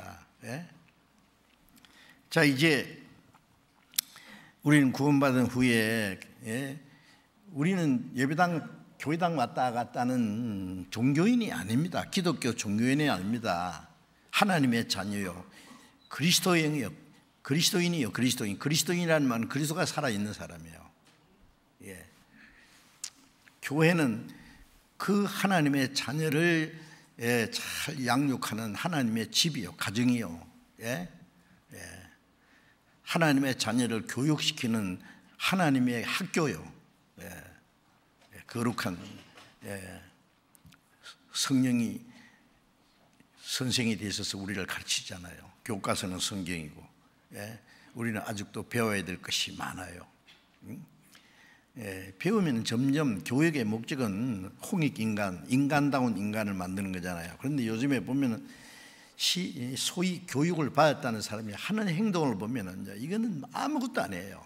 자, 이제 우리는 구원받은 후에 우리는 예배당, 교회당 왔다 갔다는 종교인이 아닙니다. 기독교 종교인이 아닙니다. 하나님의 자녀요, 그리스도인이요. 그리스도인이라는 말은 그리스도가 살아있는 사람이에요. 교회는 그 하나님의 자녀를 잘 양육하는 하나님의 집이요, 가정이요. 하나님의 자녀를 교육시키는 하나님의 학교요. 거룩한 성령이 선생이 되셔서 우리를 가르치잖아요. 교과서는 성경이고, 우리는 아직도 배워야 될 것이 많아요. 배우면 점점 교육의 목적은 홍익인간, 인간다운 인간을 만드는 거잖아요. 그런데 요즘에 보면 소위 교육을 받았다는 사람이 하는 행동을 보면 이거는 아무것도 아니에요.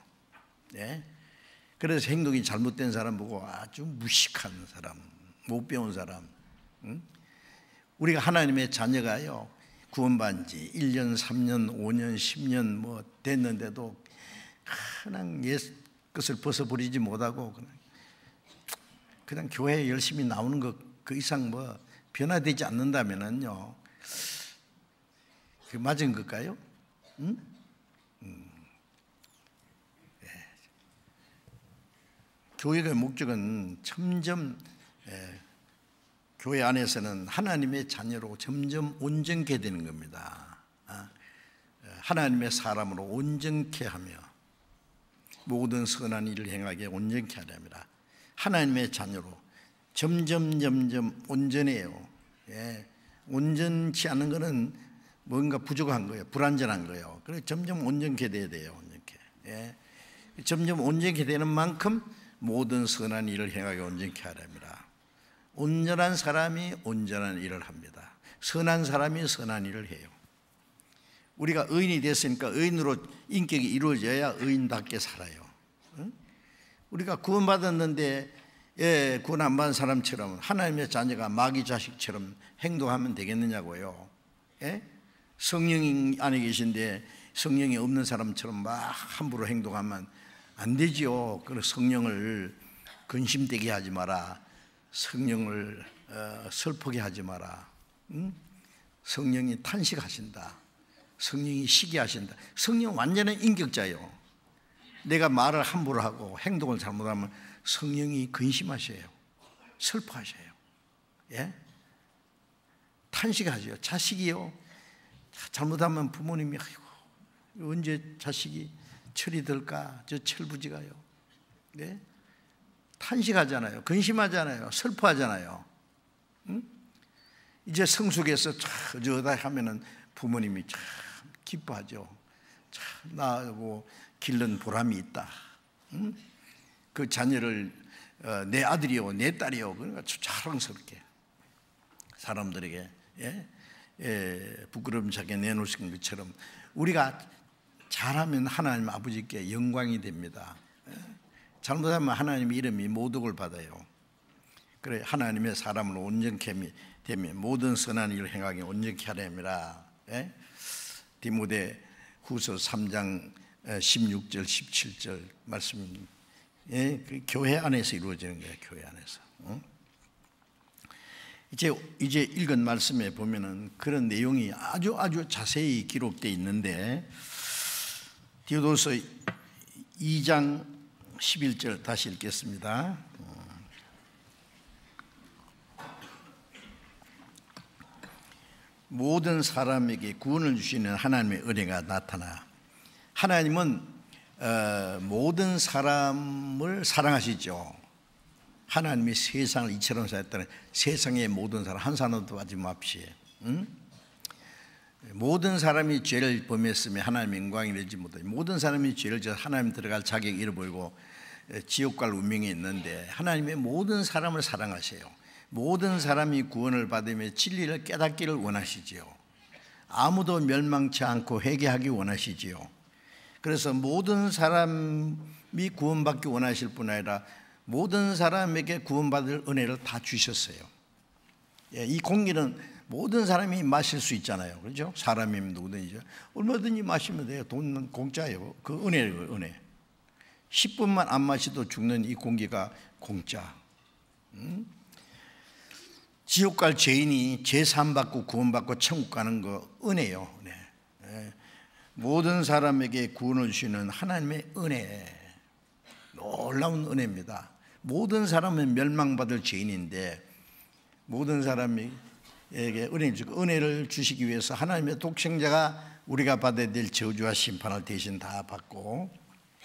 그래서 행동이 잘못된 사람 보고 아주 무식한 사람, 못 배운 사람. 우리가 하나님의 자녀가요, 구원받은 지 1년, 3년, 5년, 10년 뭐 됐는데도 그냥 옛 것을 벗어버리지 못하고 그냥 교회에 열심히 나오는 것 그 이상 뭐 변화되지 않는다면은요, 그 맞은 걸까요? 교육의 목적은 점점 교회 안에서는 하나님의 자녀로 점점 온전케 되는 겁니다. 하나님의 사람으로 온전케 하며 모든 선한 일을 행하게 온전케 하려 합니다. 하나님의 자녀로 점점 온전해요. 온전치 않은 것은 뭔가 부족한 거예요. 불완전한 거예요. 그래서 점점 온전케 돼야 돼요. 온전케. 점점 온전케 되는 만큼 모든 선한 일을 행하게 온전케 하려 합니다. 온전한 사람이 온전한 일을 합니다. 선한 사람이 선한 일을 해요. 우리가 의인이 됐으니까 의인으로 인격이 이루어져야 의인답게 살아요. 우리가 구원받았는데 구원 안 받은 사람처럼 하나님의 자녀가 마귀 자식처럼 행동하면 되겠느냐고요. 성령이 안에 계신데 성령이 없는 사람처럼 막 함부로 행동하면 안 되지요. 그래서 성령을 근심되게 하지 마라. 성령을 슬프게 하지 마라. 성령이 탄식하신다. 성령이 시기하신다. 성령 완전한 인격자예요. 내가 말을 함부로 하고 행동을 잘못하면 성령이 근심하셔요. 슬퍼하셔요. 탄식하죠. 자식이요, 잘못하면 부모님이 아이고 언제 자식이 철이 들까, 저 철부지가요. 탄식하잖아요. 근심하잖아요. 슬퍼하잖아요. 이제 성숙해서 저다 하면은 부모님이 참 기뻐하죠. 참 나하고 길른 보람이 있다. 그 자녀를 내 아들이요, 내 딸이요, 그러니까 자랑스럽게 사람들에게 부끄럼차게 내놓으신 것처럼 우리가 잘하면 하나님 아버지께 영광이 됩니다. 잘못하면 하나님 이름이 모독을 받아요. 그래 하나님의 사람으로 온전케 되면 모든 선한 일을 행하게 온전케 하려 합니다. 디모데 후서 3장 16절 17절 말씀, 그 교회 안에서 이루어지는 거예요. 교회 안에서. 이제 읽은 말씀에 보면은 그런 내용이 아주 자세히 기록되어 있는데, 디도서 2장 11절 다시 읽겠습니다. 모든 사람에게 구원을 주시는 하나님의 은혜가 나타나, 하나님은 모든 사람을 사랑하시죠. 하나님이 세상을 이처럼 사랑했다는, 세상의 모든 사람 한 사람도 빠짐없이 모든 사람이 죄를 범했으며 하나님의 영광이 되지 못하니, 모든 사람이 죄를 져서 하나님 들어갈 자격을 잃어버리고 지옥 갈 운명이 있는데, 하나님의 모든 사람을 사랑하세요. 모든 사람이 구원을 받으며 진리를 깨닫기를 원하시지요. 아무도 멸망치 않고 회개하기 원하시지요. 그래서 모든 사람이 구원받기 원하실 뿐 아니라 모든 사람에게 구원받을 은혜를 다 주셨어요. 이 공기는 모든 사람이 마실 수 있잖아요. 그렇죠? 사람이면 누구든지 얼마든지 마시면 돼요. 돈은 공짜예요. 그 은혜예요, 은혜. 10분만 안 마셔도 죽는 이 공기가 공짜. 지옥 갈 죄인이 죄사함 받고 구원받고 천국 가는 거 은혜요. 네. 모든 사람에게 구원을 주시는 하나님의 은혜, 놀라운 은혜입니다. 모든 사람은 멸망받을 죄인인데 모든 사람에게 은혜를 주시기 위해서 하나님의 독생자가 우리가 받아야 될 저주와 심판을 대신 다 받고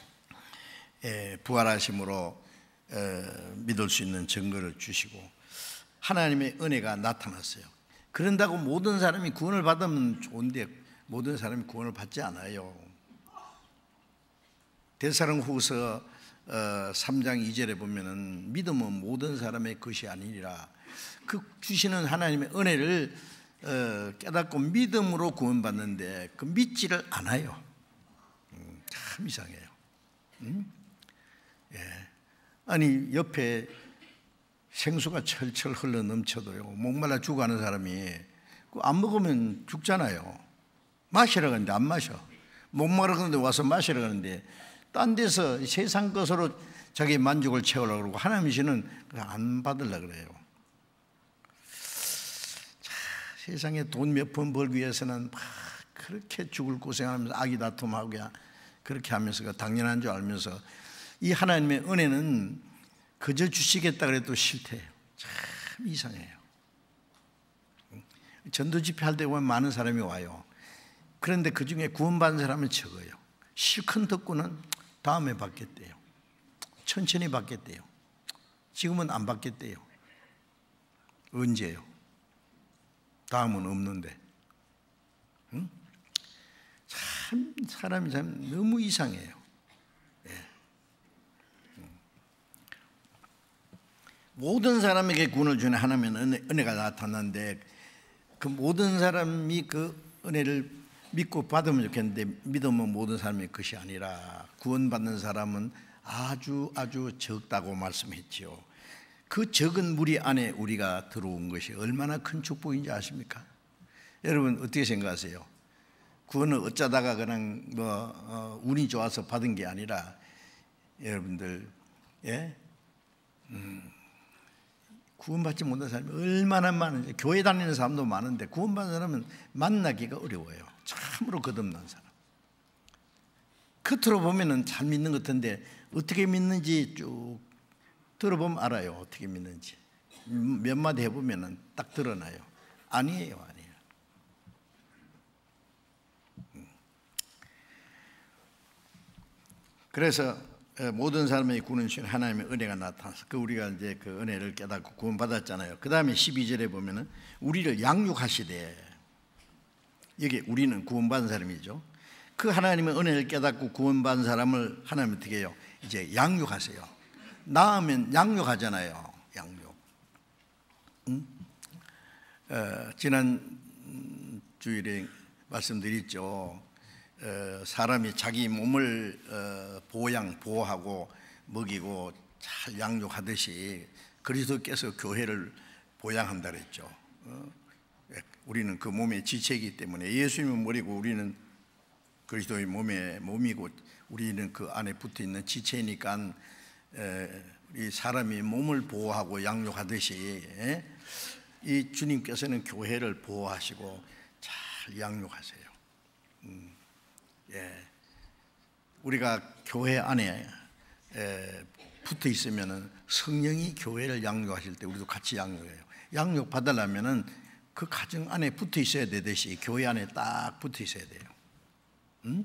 부활하심으로 믿을 수 있는 증거를 주시고 하나님의 은혜가 나타났어요. 그런다고 모든 사람이 구원을 받으면 좋은데 모든 사람이 구원을 받지 않아요. 데살로니가후서 3장 2절에 보면은 믿음은 모든 사람의 것이 아니니라. 그 주시는 하나님의 은혜를 깨닫고 믿음으로 구원받는데 그 믿지를 않아요. 참 이상해요. 예. 아니 옆에 생수가 철철 흘러 넘쳐도요, 목말라 죽어가는 사람이 안 먹으면 죽잖아요. 마시러 가는데 안 마셔. 목마르 가는데 와서 마시러 가는데 딴 데서 세상 것으로 자기 만족을 채우려고 그러고 하나님이시는 안 받으려고 그래요. 자, 세상에 돈 몇 푼 벌기 위해서는 막 그렇게 죽을 고생하면서 악이 다툼하고 그렇게 하면서 당연한 줄 알면서 이 하나님의 은혜는 그저 주시겠다 그래도 싫대요. 참 이상해요. 전도 집회할 때 보면 많은 사람이 와요. 그런데 그 중에 구원받은 사람은 적어요. 실컷 듣고는 다음에 받겠대요. 천천히 받겠대요. 지금은 안 받겠대요. 언제요? 다음은 없는데. 응? 참 사람이 참 너무 이상해요. 예. 모든 사람에게 구원을 주는 하나님의 은혜가 나타났는데 그 모든 사람이 그 은혜를 믿고 받으면 좋겠는데 믿으면 모든 사람의 것이 아니라 구원받는 사람은 아주 적다고 말씀했지요. 그 적은 무리 안에 우리가 들어온 것이 얼마나 큰 축복인지 아십니까? 여러분 어떻게 생각하세요? 구원을 어쩌다가 그냥 운이 좋아서 받은 게 아니라 여러분들 구원받지 못한 사람이 얼마나 많은지. 교회 다니는 사람도 많은데 구원받는 사람은 만나기가 어려워요. 참으로 거듭난 사람. 겉으로 보면은 잘 믿는 것 같은데 어떻게 믿는지 쭉 들어보면 알아요. 어떻게 믿는지. 몇 마디 해보면은 딱 드러나요. 아니에요. 그래서 모든 사람의 구원을 주신 하나님의 은혜가 나타나서 우리가 이제 그 은혜를 깨닫고 구원받았잖아요. 그 다음에 12절에 보면은 우리를 양육하시되, 여기 우리는 구원받은 사람이죠. 그 하나님의 은혜를 깨닫고 구원받은 사람을 하나님 어떻게 해요? 이제 양육하세요. 낳으면 양육하잖아요. 양육. 지난 주일에 말씀드렸죠. 사람이 자기 몸을 보호하고 먹이고 잘 양육하듯이 그리스도께서 교회를 보양한다 그랬죠. 우리는 그 몸의 지체이기 때문에 예수님은 머리고 우리는 그리스도의 몸이고 우리는 그 안에 붙어있는 지체니까 이 사람이 몸을 보호하고 양육하듯이 이 주님께서는 교회를 보호하시고 잘 양육하세요. 우리가 교회 안에 붙어 있으면은 성령이 교회를 양육하실 때 우리도 같이 양육해요. 양육 받으려면은 그 가정 안에 붙어 있어야 되듯이 교회 안에 딱 붙어 있어야 돼요.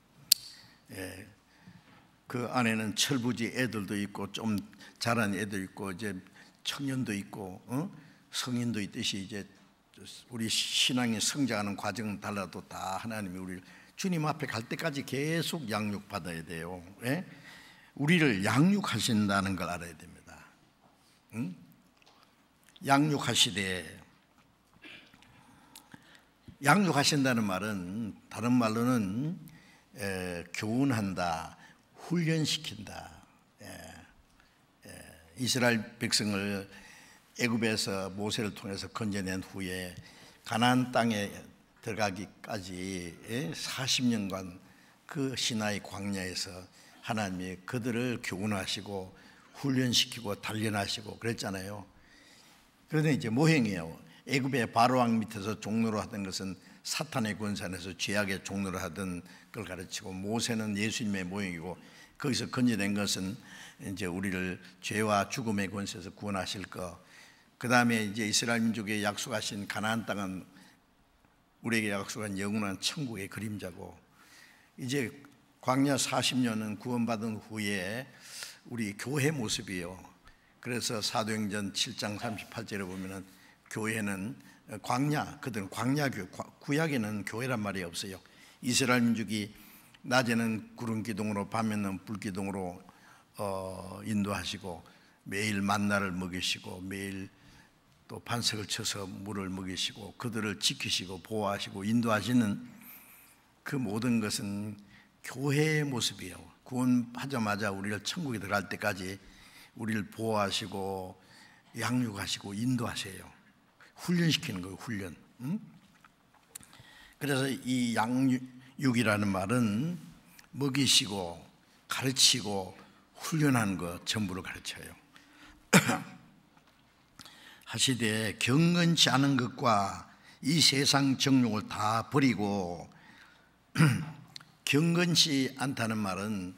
그 안에는 철부지 애들도 있고 좀 자란 애도 있고 이제 청년도 있고 성인도 있듯이 이제 우리 신앙이 성장하는 과정은 달라도 다 하나님이 우리를 주님 앞에 갈 때까지 계속 양육받아야 돼요. 우리를 양육하신다는 걸 알아야 됩니다. 양육하시되, 양육하신다는 말은 다른 말로는 교훈한다, 훈련시킨다. 이스라엘 백성을 애굽에서 모세를 통해서 건져낸 후에 가나안 땅에 들어가기까지 40년간 그 시나이 광야에서 하나님이 그들을 교훈하시고 훈련시키고 단련하시고 그랬잖아요. 그런데 이제 모행이에요. 애굽의 바로왕 밑에서 종로를 하던 것은 사탄의 권세에서 죄악의 종로를 하던 걸 가르치고, 모세는 예수님의 모형이고 거기서 건져낸 것은 이제 우리를 죄와 죽음의 권세에서 구원하실 거. 그 다음에 이제 이스라엘 민족에 약속하신 가나안 땅은 우리에게 약속한 영원한 천국의 그림자고, 이제 광야 40년은 구원받은 후에 우리 교회 모습이에요. 그래서 사도행전 7장 38절에 보면은 교회는 광야, 그들은 광야교회, 구약에는 교회란 말이 없어요. 이스라엘 민족이 낮에는 구름 기둥으로 밤에는 불 기둥으로 인도하시고 매일 만나를 먹이시고 매일 또 반석을 쳐서 물을 먹이시고 그들을 지키시고 보호하시고 인도하시는 그 모든 것은 교회의 모습이에요. 구원하자마자 우리를 천국에 들어갈 때까지 우리를 보호하시고 양육하시고 인도하세요. 훈련시키는 거예요. 훈련. 그래서 이 양육이라는 말은 먹이시고 가르치고 훈련하는 것 전부를 가르쳐요. 하시되 경건치 않은 것과 이 세상 정욕을 다 버리고 경건치 않다는 말은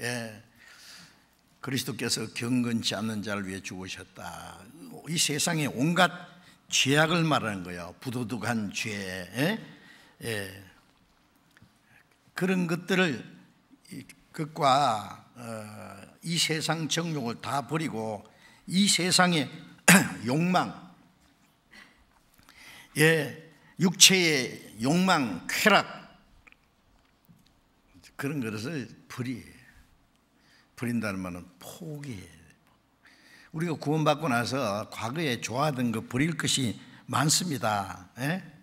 그리스도께서 경건치 않는 자를 위해 죽으셨다. 이 세상의 온갖 죄악을 말하는 거예요. 부도덕한 죄, 그런 것과 이 세상 정욕을 다 버리고 이 세상의 욕망, 육체의 욕망, 쾌락 그런 것을 버린다는 말은 포기해요. 우리가 구원받고 나서 과거에 좋아하던 거 버릴 것이 많습니다.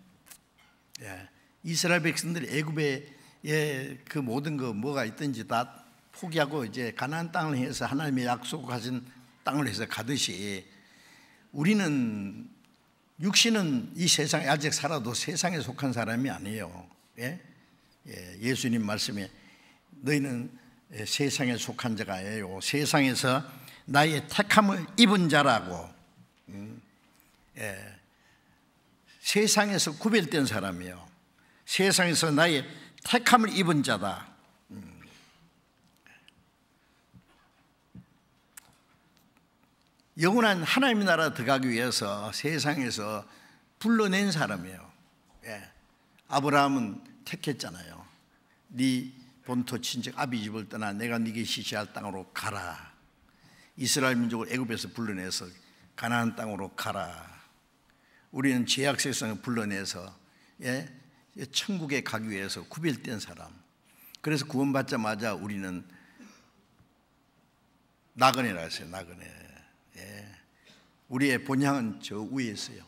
이스라엘 백성들이 애굽에 그 모든 거 뭐가 있든지 다 포기하고 이제 가나안 땅을 해서 하나님의 약속하신 땅을 해서 가듯이 우리는 육신은 이 세상에 아직 살아도 세상에 속한 사람이 아니에요. 예수님 말씀에 너희는 세상에 속한 자가 아니에요. 세상에서 나의 택함을 입은 자라고. 세상에서 구별된 사람이에요. 세상에서 나의 택함을 입은 자다. 영원한 하나님의 나라 들어가기 위해서 세상에서 불러낸 사람이에요. 아브라함은 택했잖아요. 네 본토 친척 아비 집을 떠나 내가 네게 지시할 땅으로 가라. 이스라엘 민족을 애굽에서 불러내서 가나안 땅으로 가라. 우리는 죄악 세상을 불러내서 천국에 가기 위해서 구별된 사람. 그래서 구원받자마자 우리는 나그네라 했어요. 나그네. 우리의 본향은 저 위에 있어요.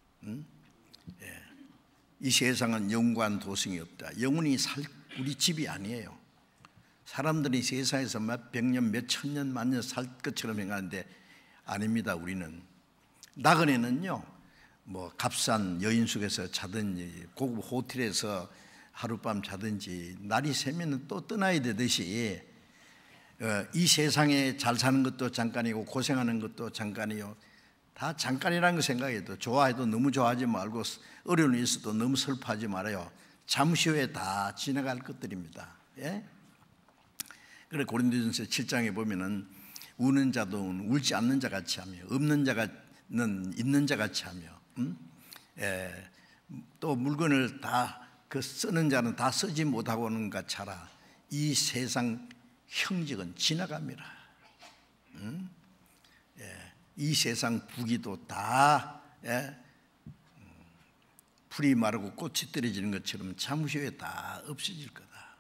이 세상은 영구한 도성이 없다. 영원히 살 우리 집이 아니에요. 사람들이 세상에서 몇 백년, 몇 천년, 만년 살 것처럼 행하는데 아닙니다. 우리는 나그네는요, 뭐 값싼 여인숙에서 자든지 고급 호텔에서 하룻밤 자든지 날이 새면 또 떠나야 되듯이 이 세상에 잘 사는 것도 잠깐이고 고생하는 것도 잠깐이요. 다 잠깐이라는 거 생각해도 좋아해도 너무 좋아하지 말고 어려운 일 있어도 너무 슬퍼하지 말아요. 잠시 후에 다 지나갈 것들입니다. 그래 고린도전서 7장에 보면은 우는 자도 울지 않는 자 같이 하며 없는 자는 있는 자 같이 하며 또 물건을 다 그 쓰는 자는 다 쓰지 못하고는 같이 하라. 이 세상 형직은 지나갑니다. 이 세상 부귀도 다 풀이 마르고 꽃이 떨어지는 것처럼 잠시 후에 다 없어질 거다.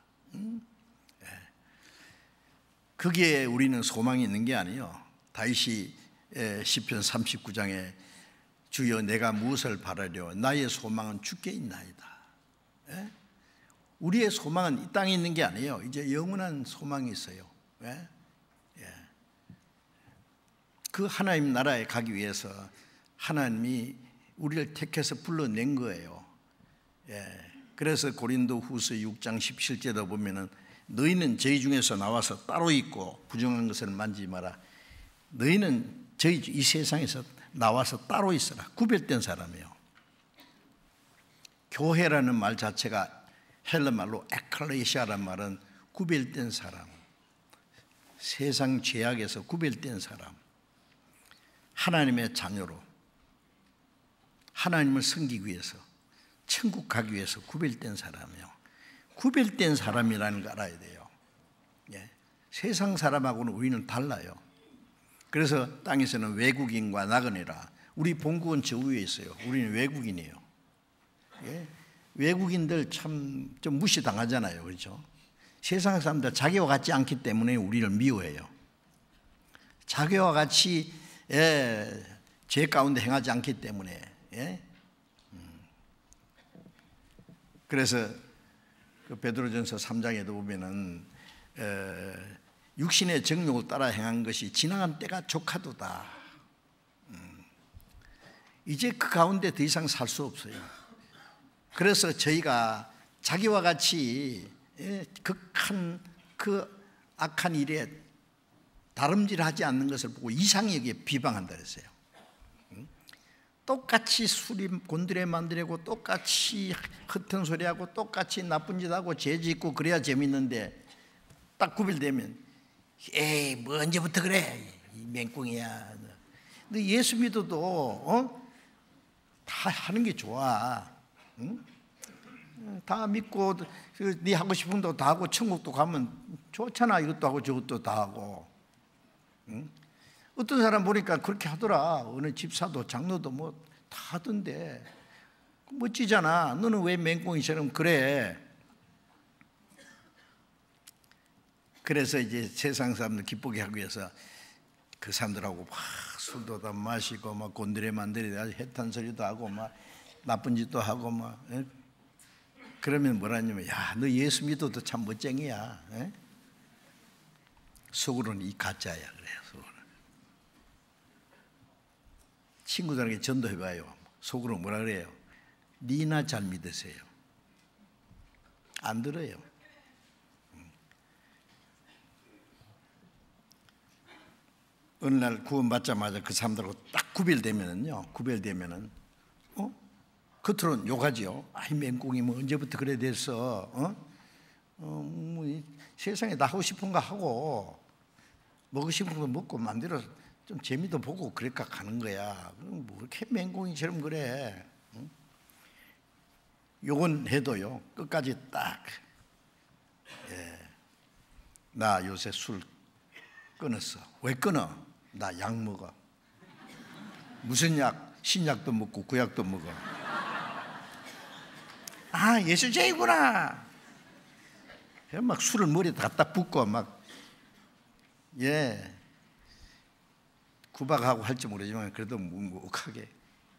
거기에 우리는 소망이 있는 게 아니에요. 다윗이 시편 39장에 주여 내가 무엇을 바라려 나의 소망은 주께 있나이다. 우리의 소망은 이 땅에 있는 게 아니에요. 이제 영원한 소망이 있어요. 그 하나님 나라에 가기 위해서 하나님이 우리를 택해서 불러낸 거예요. 그래서 고린도 후서 6장 17절에 보면은 너희는 저희 중에서 나와서 따로 있고 부정한 것을 만지지 마라. 너희는 저희 이 세상에서 나와서 따로 있어라. 구별된 사람이에요. 교회라는 말 자체가 헬라말로 에클레시아라는 말은 구별된 사람, 세상 죄악에서 구별된 사람, 하나님의 자녀로 하나님을 섬기기 위해서 천국 가기 위해서 구별된 사람이요. 구별된 사람이라는 걸 알아야 돼요. 세상 사람하고는 우리는 달라요. 그래서 땅에서는 외국인과 나그네라. 우리 본국은 저 위에 있어요. 우리는 외국인이에요. 외국인들 참 좀 무시당하잖아요. 그렇죠? 세상 사람들 자기와 같지 않기 때문에 우리를 미워해요. 자기와 같이 죄 가운데 행하지 않기 때문에. 그래서 그 베드로전서 3장에도 보면은 육신의 정욕을 따라 행한 것이 지나간 때가 족하도다. 이제 그 가운데 더 이상 살 수 없어요. 그래서 저희가 자기와 같이 극한 그 악한 일에 다름질하지 않는 것을 보고 이상히 여기에 비방한다 그랬어요. 똑같이 술이 곤드레 만들고 똑같이 흩은 소리하고 똑같이 나쁜 짓하고 죄 짓고 그래야 재밌는데 딱 구별되면 에이 뭐 언제부터 그래 이 맹꽁이야. 근데 예수 믿어도 다 하는 게 좋아. 응? 다 믿고 네 하고 싶은 거 다 하고 천국도 가면 좋잖아. 이것도 하고 저것도 다 하고. 응? 어떤 사람 보니까 그렇게 하더라. 어느 집사도 장로도 뭐 다 하던데 멋지잖아. 너는 왜 맹꽁이처럼 그래? 그래서 이제 세상 사람들 기쁘게 하기 위해서 그 사람들하고 막 술도 다 마시고 막 곤드레 만들이 해탄 소리도 하고 막 나쁜 짓도 하고 막. 그러면 뭐라냐면 야, 너 예수 믿어도 참 멋쟁이야. 속으로는 이 가짜야 그래요. 속으로는. 친구들에게 전도해봐요. 속으로 뭐라 그래요? 니나 잘 믿으세요. 안 들어요. 어느 날 구원받자마자 그 사람들하고 딱 구별되면은요. 겉으로는 욕하지요. 아이 맹꽁이 뭐 언제부터 그래 됐어? 뭐 세상에 나 하고 싶은 거 하고 먹고 싶은 거 먹고 마음대로 좀 재미도 보고 그럴까 가는 거야. 뭐 이렇게 맹꽁이처럼 그래? 욕은 해도요. 끝까지 딱. 나 요새 술 끊었어. 왜 끊어? 나 약 먹어. 무슨 약? 신약도 먹고 구약도 먹어. 아, 예수쟁이구나. 막 술을 머리에 갖다 붓고 막 구박하고 할지 모르지만 그래도 묵묵하게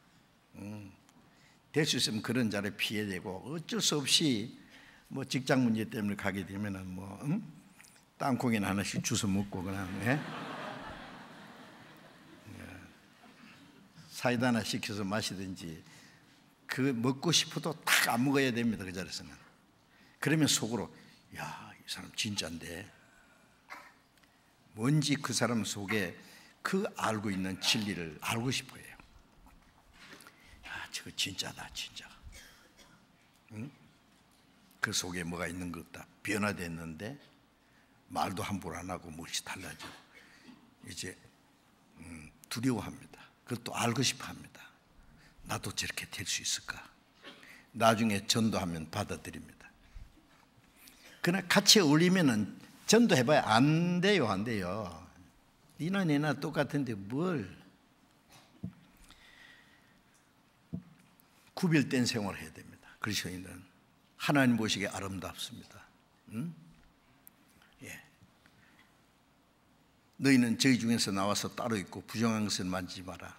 될 수 있으면 그런 자를 피해야 되고 어쩔 수 없이 뭐 직장 문제 때문에 가게 되면은 뭐 땅콩이나 하나씩 주워 먹고 그냥 사이다 하나 시켜서 마시든지 그 먹고 싶어도 딱 안 먹어야 됩니다. 그 자리에서는. 그러면 속으로 야, 이 사람 진짜인데 뭔지 그 사람 속에 그 알고 있는 진리를 알고 싶어요. 야, 저거 진짜다 진짜. 응? 그 속에 뭐가 있는 것 같다. 변화됐는데 말도 함부로 안 하고 무엇이 달라져. 이제 두려워합니다. 그것도 알고 싶어합니다. 나도 저렇게 될 수 있을까? 나중에 전도하면 받아들입니다. 그러나 같이 어울리면은 전도해봐야 안 돼요, 안 돼요. 니나 내나 똑같은데 뭘 구별된 생활을 해야 됩니다. 그리스도인들은 하나님 보시기에 아름답습니다. 응? 너희는 저희 중에서 나와서 따로 있고 부정한 것을 만지지 마라.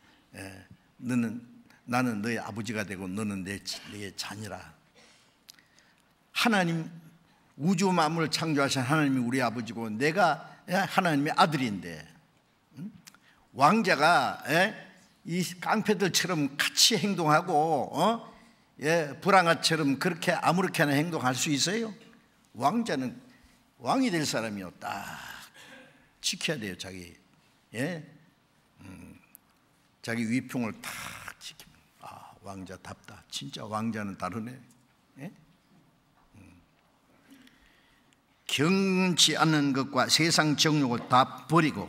나는 너희 아버지가 되고 너는 내 자녀라. 하나님 우주 만물을 창조하신 하나님이 우리 아버지고 내가 하나님의 아들인데 왕자가 이 깡패들처럼 같이 행동하고 불황아처럼 그렇게 아무렇게나 행동할 수 있어요? 왕자는 왕이 될 사람이요 딱 지켜야 돼요. 자기 위풍을 딱 지킵니다. 아, 왕자답다. 진짜 왕자는 다르네. 경치 않는 것과 세상 정욕을 다 버리고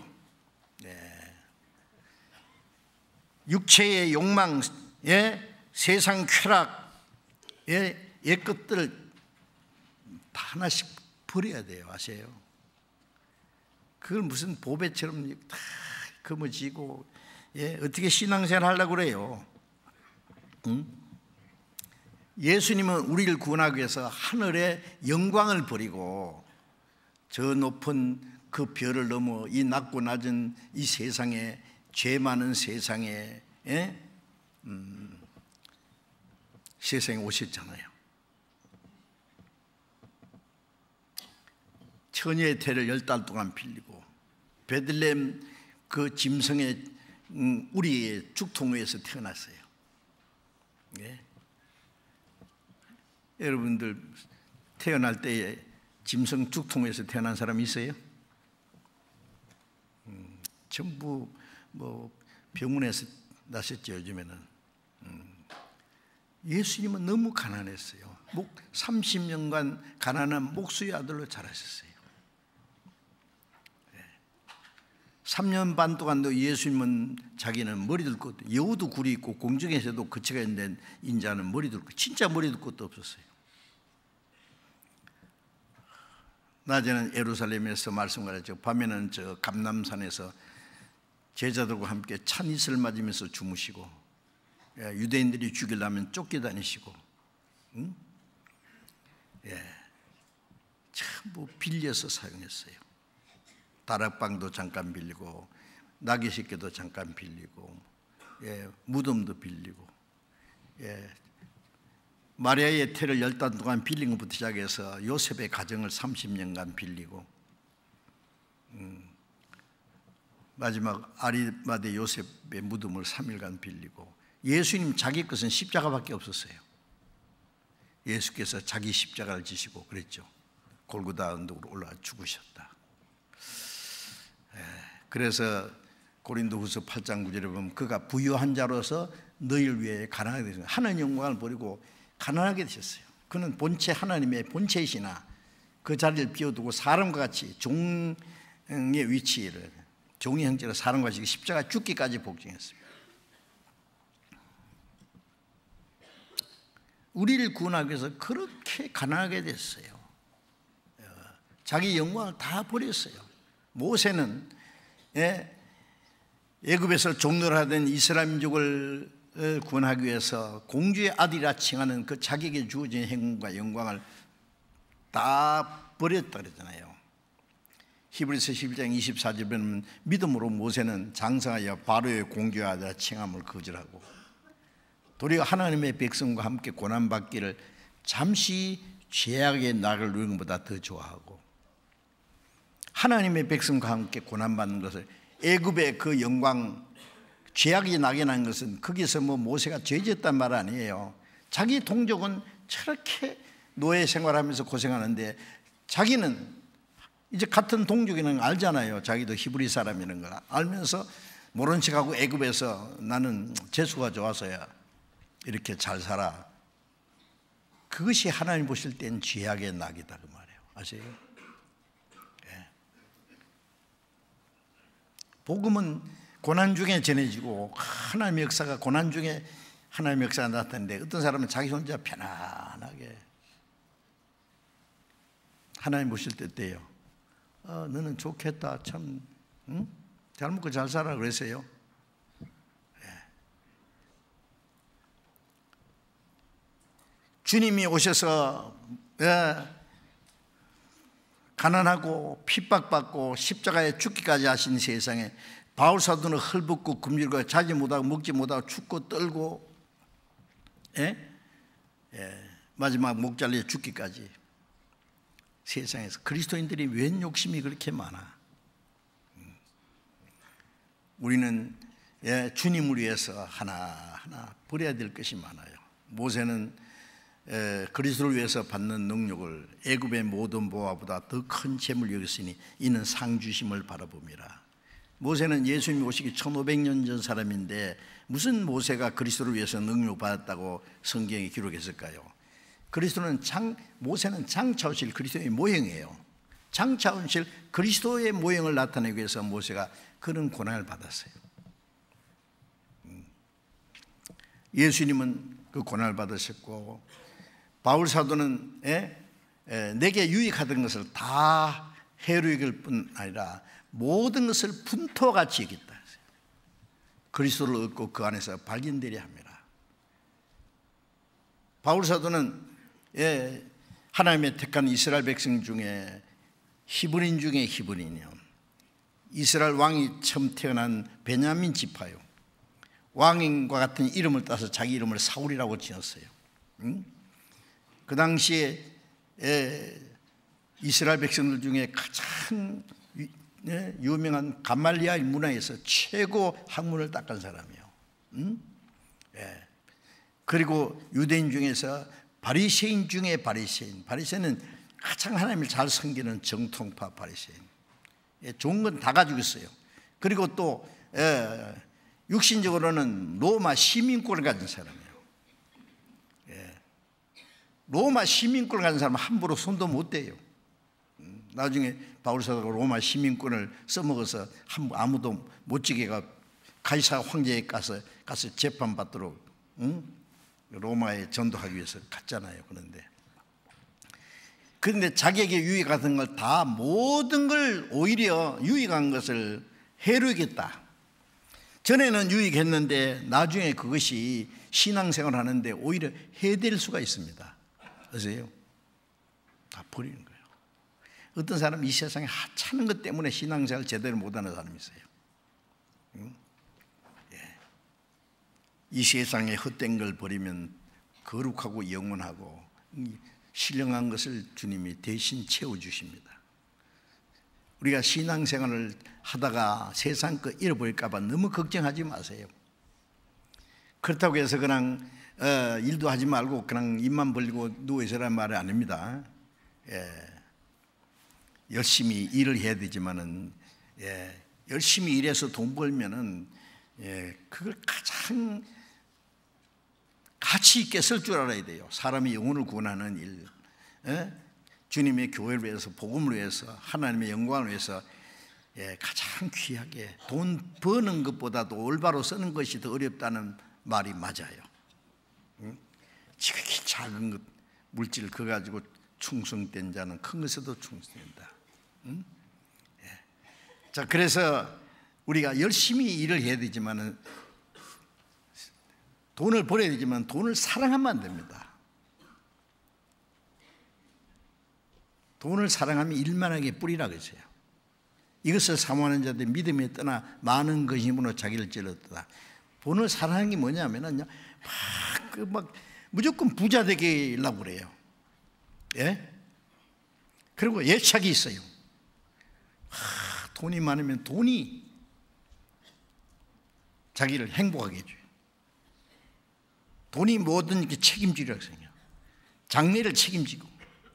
육체의 욕망, 세상 쾌락, 것들을 다 하나씩 버려야 돼요. 아세요? 그걸 무슨 보배처럼 다 거머쥐고 어떻게 신앙생활 하려고 그래요? 응? 예수님은 우리를 구원하기 위해서 하늘의 영광을 버리고 저 높은 그 별을 넘어 이 낮고 낮은 이 세상에, 죄 많은 세상에, 세상에 오셨잖아요. 처녀의 태를 10달 동안 빌리고 베들레헴 그 짐승의 우리의 죽통위에서 태어났어요. 예. 여러분들 태어날 때에 짐승 죽통에서 태어난 사람 있어요? 전부 뭐 병원에서 나셨죠. 요즘에는. 예수님은 너무 가난했어요. 30년간 가난한 목수의 아들로 자라셨어요. 3년 반 동안도 예수님은 자기는 머리 둘 것도, 여우도 굴이 있고 공중에서도 거치가 있는 인자는 머리 둘 것, 진짜 머리 둘 것도 없었어요. 낮에는 예루살렘에서 말씀하셨죠. 밤에는 저 감람산에서 제자들과 함께 찬이슬 맞으면서 주무시고, 유대인들이 죽이려면 쫓겨다니시고, 전부 빌려서 사용했어요. 다락방도 잠깐 빌리고, 나귀 새끼도 잠깐 빌리고, 무덤도 빌리고, 마리아의 태를 10달 동안 빌린 것부터 시작해서 요셉의 가정을 30년간 빌리고, 마지막 아리마대 요셉의 무덤을 3일간 빌리고, 예수님 자기 것은 십자가밖에 없었어요. 예수께서 자기 십자가를 지시고 그랬죠. 골고다 언덕으로 올라가 죽으셨다. 그래서 고린도후서 8장 9절에 보면 그가 부유한 자로서 너희를 위해 가난하게 되셨어요. 하나님의 영광을 버리고 가난하게 되셨어요. 그는 본체 하나님의 본체이시나 그 자리를 비워두고 사람과 같이 종의 위치를, 종의 형체로 사람과 같이 십자가 죽기까지 복종했습니다. 우리를 구원하기 위해서 그렇게 가난하게 됐어요. 자기 영광을 다 버렸어요. 모세는 애굽에서 종노를 하던 이스라엘 민족을 구원하기 위해서 공주의 아들이라 칭하는 그 자기에게 주어진 행운과 영광을 다 버렸다 그랬잖아요. 히브리서 11장 24절에 보면 믿음으로 모세는 장성하여 바로의 공주의 아들이라 칭함을 거절하고 도리어 하나님의 백성과 함께 고난받기를 잠시 죄악의 낙을 누리는 것보다 더 좋아하고, 하나님의 백성과 함께 고난받는 것을, 애굽의 그 영광, 죄악이 나게 난 것은 거기서 뭐 모세가 죄졌단 말 아니에요. 자기 동족은 저렇게 노예 생활하면서 고생하는데 자기는 이제 같은 동족이는 알잖아요. 자기도 히브리 사람이라는 걸 알면서 모른 척하고 애굽에서 나는 재수가 좋아서야 이렇게 잘 살아. 그것이 하나님 보실 땐 죄악의 낙이다 그 말이에요. 아세요? 복음은 고난 중에 전해지고 하나님의 역사가 고난 중에 하나님의 역사가 나타나는데 어떤 사람은 자기 혼자 편안하게 하나님 보실 때 때요. 너는 좋겠다. 참 잘 먹고 잘 살아 그랬어요. 주님이 오셔서 가난하고 핍박받고 십자가에 죽기까지 하신 세상에 바울 사도는 헐벗고 굶주리고 자지 못하고 먹지 못하고 춥고 떨고 마지막 목 잘려 죽기까지 세상에서 그리스도인들이 웬 욕심이 그렇게 많아. 우리는 주님을 위해서 하나하나 버려야 될 것이 많아요. 모세는 그리스도를 위해서 받는 능력을 애굽의 모든 보화보다 더 큰 재물 여겼으니 이는 상 주심을 바라봅니다. 모세는 예수님이 오시기 1500년 전 사람인데 무슨 모세가 그리스도를 위해서 능력 받았다고 성경에 기록했을까요? 모세는 장차 오실 그리스도의 모형이에요. 장차 오실 그리스도의 모형을 나타내기 위해서 모세가 그런 고난을 받았어요. 예수님은 그 고난을 받으셨고, 바울 사도는 내게 유익하던 것을 다 해로 여길 뿐 아니라 모든 것을 분토와 같이 여겼다. 그리스도를 얻고 그 안에서 발견되려 합니다. 바울 사도는 하나님의 택한 이스라엘 백성 중에 히브리인 중에 히브리인이요, 이스라엘 왕이 처음 태어난 베냐민 지파요. 왕인과 같은 이름을 따서 자기 이름을 사울이라고 지었어요. 그 당시에 이스라엘 백성들 중에 가장 유명한 가말리엘 문화에서 최고 학문을 닦은 사람이에요. 그리고 유대인 중에서 바리새인 중에 바리새인은 가장 하나님을 잘 섬기는 정통파 바리새인. 좋은 건 다 가지고 있어요. 그리고 또 육신적으로는 로마 시민권을 가진 사람이에요. 로마 시민권을 가진 사람은 함부로 손도 못 대요. 나중에 바울 사도가 로마 시민권을 써먹어서 아무도 못 지게 가이사 황제에 가서 재판받도록 로마에 전도하기 위해서 갔잖아요. 그런데 자기에게 유익한 걸 다 모든 걸 오히려 유익한 것을 해로우겠다. 전에는 유익했는데 나중에 그것이 신앙생활을 하는데 오히려 해될 수가 있습니다. 아세요? 다 버리는 거예요. 어떤 사람은 이 세상에 하찮은 것 때문에 신앙생활을 제대로 못하는 사람이 있어요. 이 세상에 헛된 걸 버리면 거룩하고 영원하고 신령한 것을 주님이 대신 채워주십니다. 우리가 신앙생활을 하다가 세상 거 잃어버릴까 봐 너무 걱정하지 마세요. 그렇다고 해서 그냥 일도 하지 말고 그냥 입만 벌리고 누워있으라는 말이 아닙니다. 열심히 일을 해야 되지만은 열심히 일해서 돈 벌면은 그걸 가장 가치 있게 쓸 줄 알아야 돼요. 사람이 영혼을 구원하는 일, 주님의 교회를 위해서, 복음을 위해서, 하나님의 영광을 위해서 가장 귀하게 돈 버는 것보다도 올바로 쓰는 것이 더 어렵다는 말이 맞아요. 지극히 작은 것, 물질 그거 가지고 충성된 자는 큰 것에도 충성된다. 자, 그래서 우리가 열심히 일을 해야 되지만은 돈을 벌어야 되지만 돈을 사랑하면 안 됩니다. 돈을 사랑하면 일만하게 뿌리라 그랬어요. 이것을 사모하는 자들 믿음에 떠나 많은 것임으로 자기를 찔렀다. 돈을 사랑하는 게 뭐냐면은 막 무조건 부자 되게 하려고 그래요. 그리고 예착이 있어요. 돈이 많으면 돈이 자기를 행복하게 해줘요. 돈이 뭐든 이렇게 책임지려고 생겨요. 장래를 책임지고.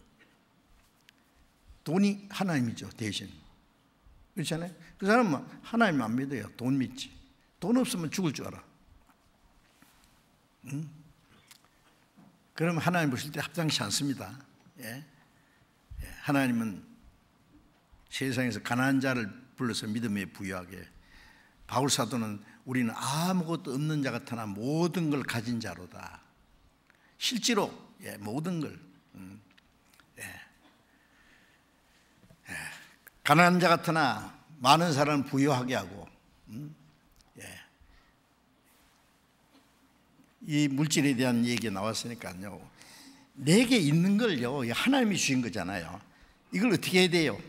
돈이 하나님이죠, 대신. 그렇잖아요? 그 사람은 하나님 안 믿어요. 돈 믿지. 돈 없으면 죽을 줄 알아. 그럼 하나님 보실 때 합당치 않습니다. 하나님은 세상에서 가난한 자를 불러서 믿음에 부여하게. 바울 사도는 우리는 아무것도 없는 자 같으나 모든 걸 가진 자로다. 실제로 모든 걸 가난한 자 같으나 많은 사람을 부유하게 하고 이 물질에 대한 얘기가 나왔으니까요. 내게 있는 걸요 하나님이 주신 거잖아요. 이걸 어떻게 해야 돼요?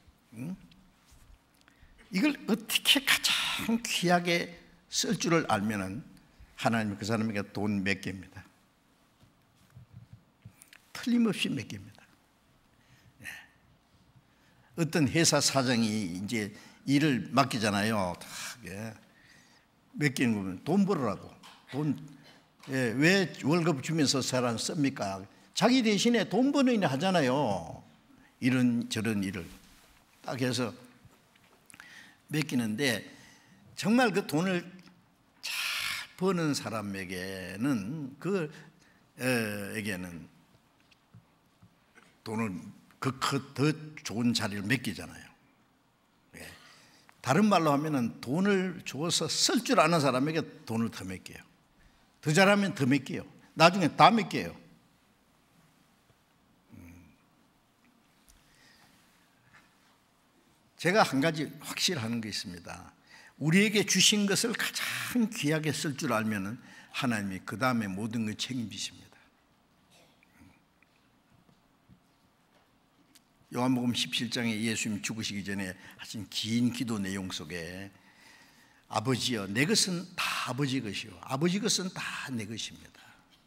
이걸 어떻게 가장 귀하게 쓸 줄을 알면은 하나님이 그 사람에게 돈 몇 개입니다. 틀림없이 몇 개입니다. 어떤 회사 사장이 이제 일을 맡기잖아요. 몇 개는 보면 돈 벌으라고. 왜 월급 주면서 사람 씁니까? 자기 대신에 돈 버는 일 하잖아요. 이런 저런 일을 딱 해서 맡기는데 정말 그 돈을 잘 버는 사람에게는 에게는 돈을 더 좋은 자리를 맡기잖아요. 다른 말로 하면은 돈을 줘서 쓸 줄 아는 사람에게 돈을 더 맡겨요. 더 잘하면 더 맡겨요. 나중에 다 맡겨요. 제가 한 가지 확실하는 게 있습니다. 우리에게 주신 것을 가장 귀하게 쓸 줄 알면은 하나님이 그 다음에 모든 걸 책임지십니다. 요한복음 17장에 예수님 죽으시기 전에 하신 긴 기도 내용 속에 아버지여 내 것은 다 아버지 것이요 아버지 것은 다 내 것입니다.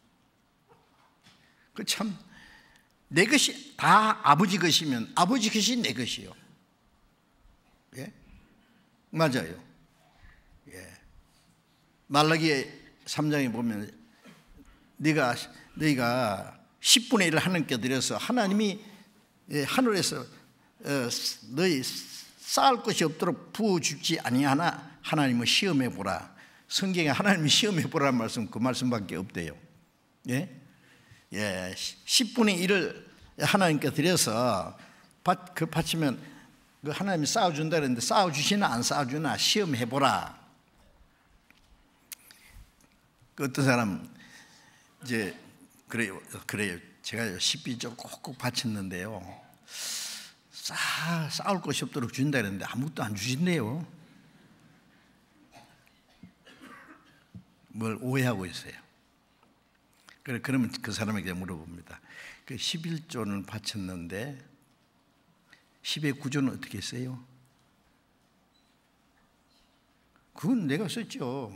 그 참 내 것이 다 아버지 것이면 아버지 것이 내 것이요. 예? 맞아요. 예. 말라기 3장에 보면 너희가 10분의 1을 하나님께 드려서 하나님이 하늘에서 너희 쌓을 것이 없도록 부어주지 아니하나 하나님을 시험해 보라. 성경에 하나님이 시험해 보라는 말씀 그 말씀밖에 없대요. 예? 예, 10분의 1을 하나님께 드려서 그 바치면 그 하나님이 쌓아준다 그랬는데 쌓아주시나 안 쌓아주나 시험해 보라. 그 어떤 사람 이제 그래요. 제가 10비 꼭꼭 바쳤는데요. 쌓을 것이 없도록 준다 그랬는데 아무것도 안 주신대요. 뭘 오해하고 있어요. 그러면 그 사람에게 물어봅니다. 그 11조는 바쳤는데 10의 9조는 어떻게 했어요? 그건 내가 썼죠.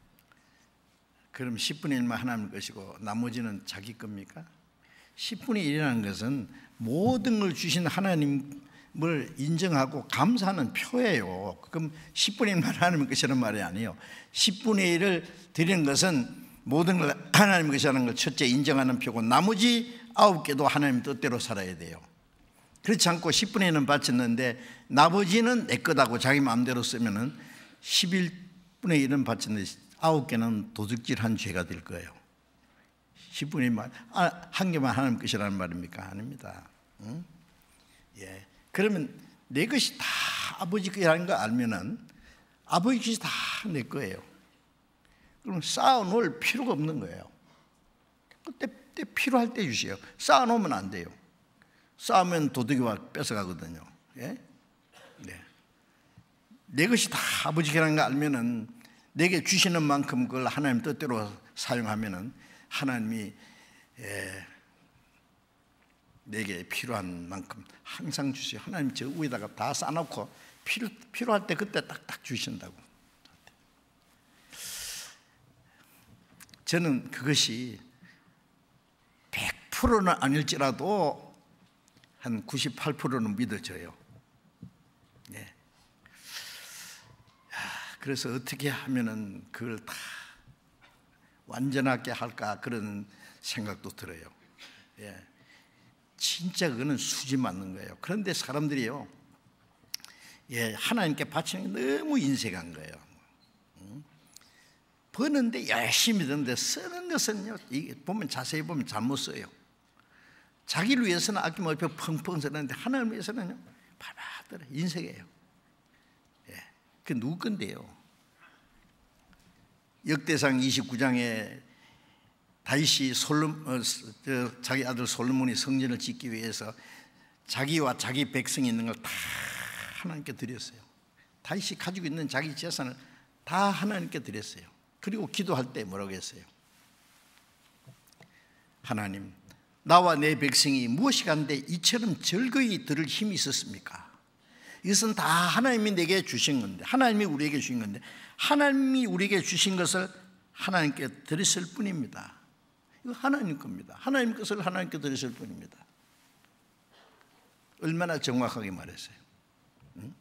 그럼 10분의 1만 하나님 것이고 나머지는 자기 겁니까? 10분의 1이라는 것은 모든 걸 주신 하나님을 인정하고 감사하는 표예요. 그럼 10분의 1만 하나님 것이라는 말이 아니에요. 10분의 1을 드리는 것은 모든 걸 하나님 것이라는 걸 첫째 인정하는 표고 나머지 9개도 하나님 뜻대로 살아야 돼요. 그렇지 않고 10분의 1은 바쳤는데 나머지는 내 것하고 자기 마음대로 쓰면은 11분의 1은 바쳤는데 9개는 도둑질한 죄가 될 거예요. 10분의 1만 한 개만 하나님 것이라는 말입니까? 아닙니다. 응? 예. 그러면 내 것이 다 아버지 것이라는 거 알면은 아버지 것이 다 내 거예요. 그럼 쌓아놓을 필요가 없는 거예요. 그때 필요할 때 주세요. 쌓아놓으면 안 돼요. 쌓으면 도둑이 와 뺏어가거든요. 예? 네. 내 것이 다 아버지 것이라는 거 알면은 내게 주시는 만큼 그걸 하나님 뜻대로 사용하면은 하나님이 내게 필요한 만큼 항상 주세요. 하나님 저 위에다가 다 쌓아놓고 필요할 때 그때 딱딱 주신다고. 저는 그것이 100%는 아닐지라도 한 98%는 믿어져요. 네. 그래서 어떻게 하면은 그걸 다 완전하게 할까 그런 생각도 들어요. 예. 진짜 그거는 수지 맞는 거예요. 그런데 사람들이요, 예, 하나님께 바치는 게 너무 인색한 거예요. 버는데 열심히 드는데 쓰는 것은요, 이게 보면 자세히 보면 잘못 써요. 자기를 위해서는 아낌없이 펑펑 쓰는데 하나님을 위해서는요, 바바더라 인색해요. 예, 그 누구 건데요? 역대상 29장에 다윗이 자기 아들 솔로몬이 성전을 짓기 위해서 자기와 자기 백성이 있는 걸 다 하나님께 드렸어요. 다윗이 가지고 있는 자기 재산을 다 하나님께 드렸어요. 그리고 기도할 때 뭐라고 했어요? 하나님, 나와 내 백성이 무엇이 간데 이처럼 즐거이 들을 힘이 있었습니까? 이것은 다 하나님이 내게 주신 건데, 하나님이 우리에게 주신 건데, 하나님이 우리에게 주신 것을 하나님께 드렸을 뿐입니다. 이거 하나님 겁니다. 하나님 것을 하나님께 드렸을 뿐입니다. 얼마나 정확하게 말했어요. 응?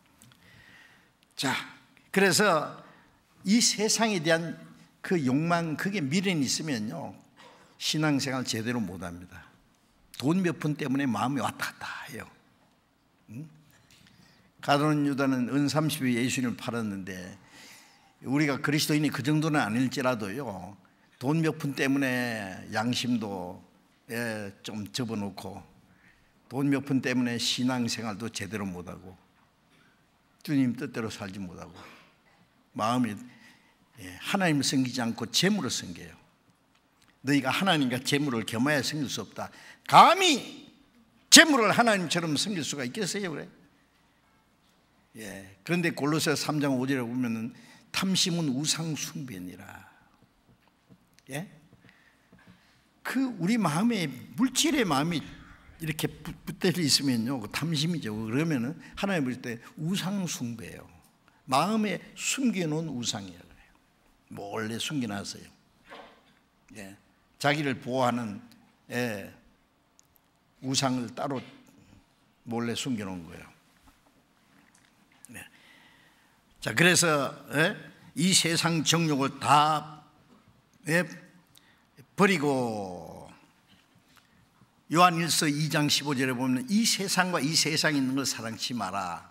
자, 그래서 이 세상에 대한 그 욕망, 그게 미련이 있으면요, 신앙생활 제대로 못합니다. 돈 몇 푼 때문에 마음이 왔다 갔다 해요. 응? 가룟 유다는 은 30에 예수님을 팔았는데 우리가 그리스도인이 그 정도는 아닐지라도요, 돈 몇 푼 때문에 양심도 좀 접어놓고 돈 몇 푼 때문에 신앙생활도 제대로 못하고 주님 뜻대로 살지 못하고 마음이 하나님을 섬기지 않고 재물을 섬겨요. 너희가 하나님과 재물을 겸하여 섬길 수 없다. 감히 재물을 하나님처럼 섬길 수가 있겠어요? 그래? 예. 그런데 골로새 3장 5절에 보면은 탐심은 우상 숭배니라. 예? 그 우리 마음에 물질의 마음이 이렇게 붙들려 있으면요, 그 탐심이죠. 그러면은 하나님 볼 때 우상 숭배예요. 마음에 숨겨놓은 우상이에요. 몰래 숨겨놨어요. 예. 자기를 보호하는 우상을 따로 몰래 숨겨놓은 거예요. 네. 자, 그래서 이 세상 정욕을 다 버리고, 요한일서 2장 15절에 보면 이 세상과 이 세상에 있는 걸 사랑치 마라.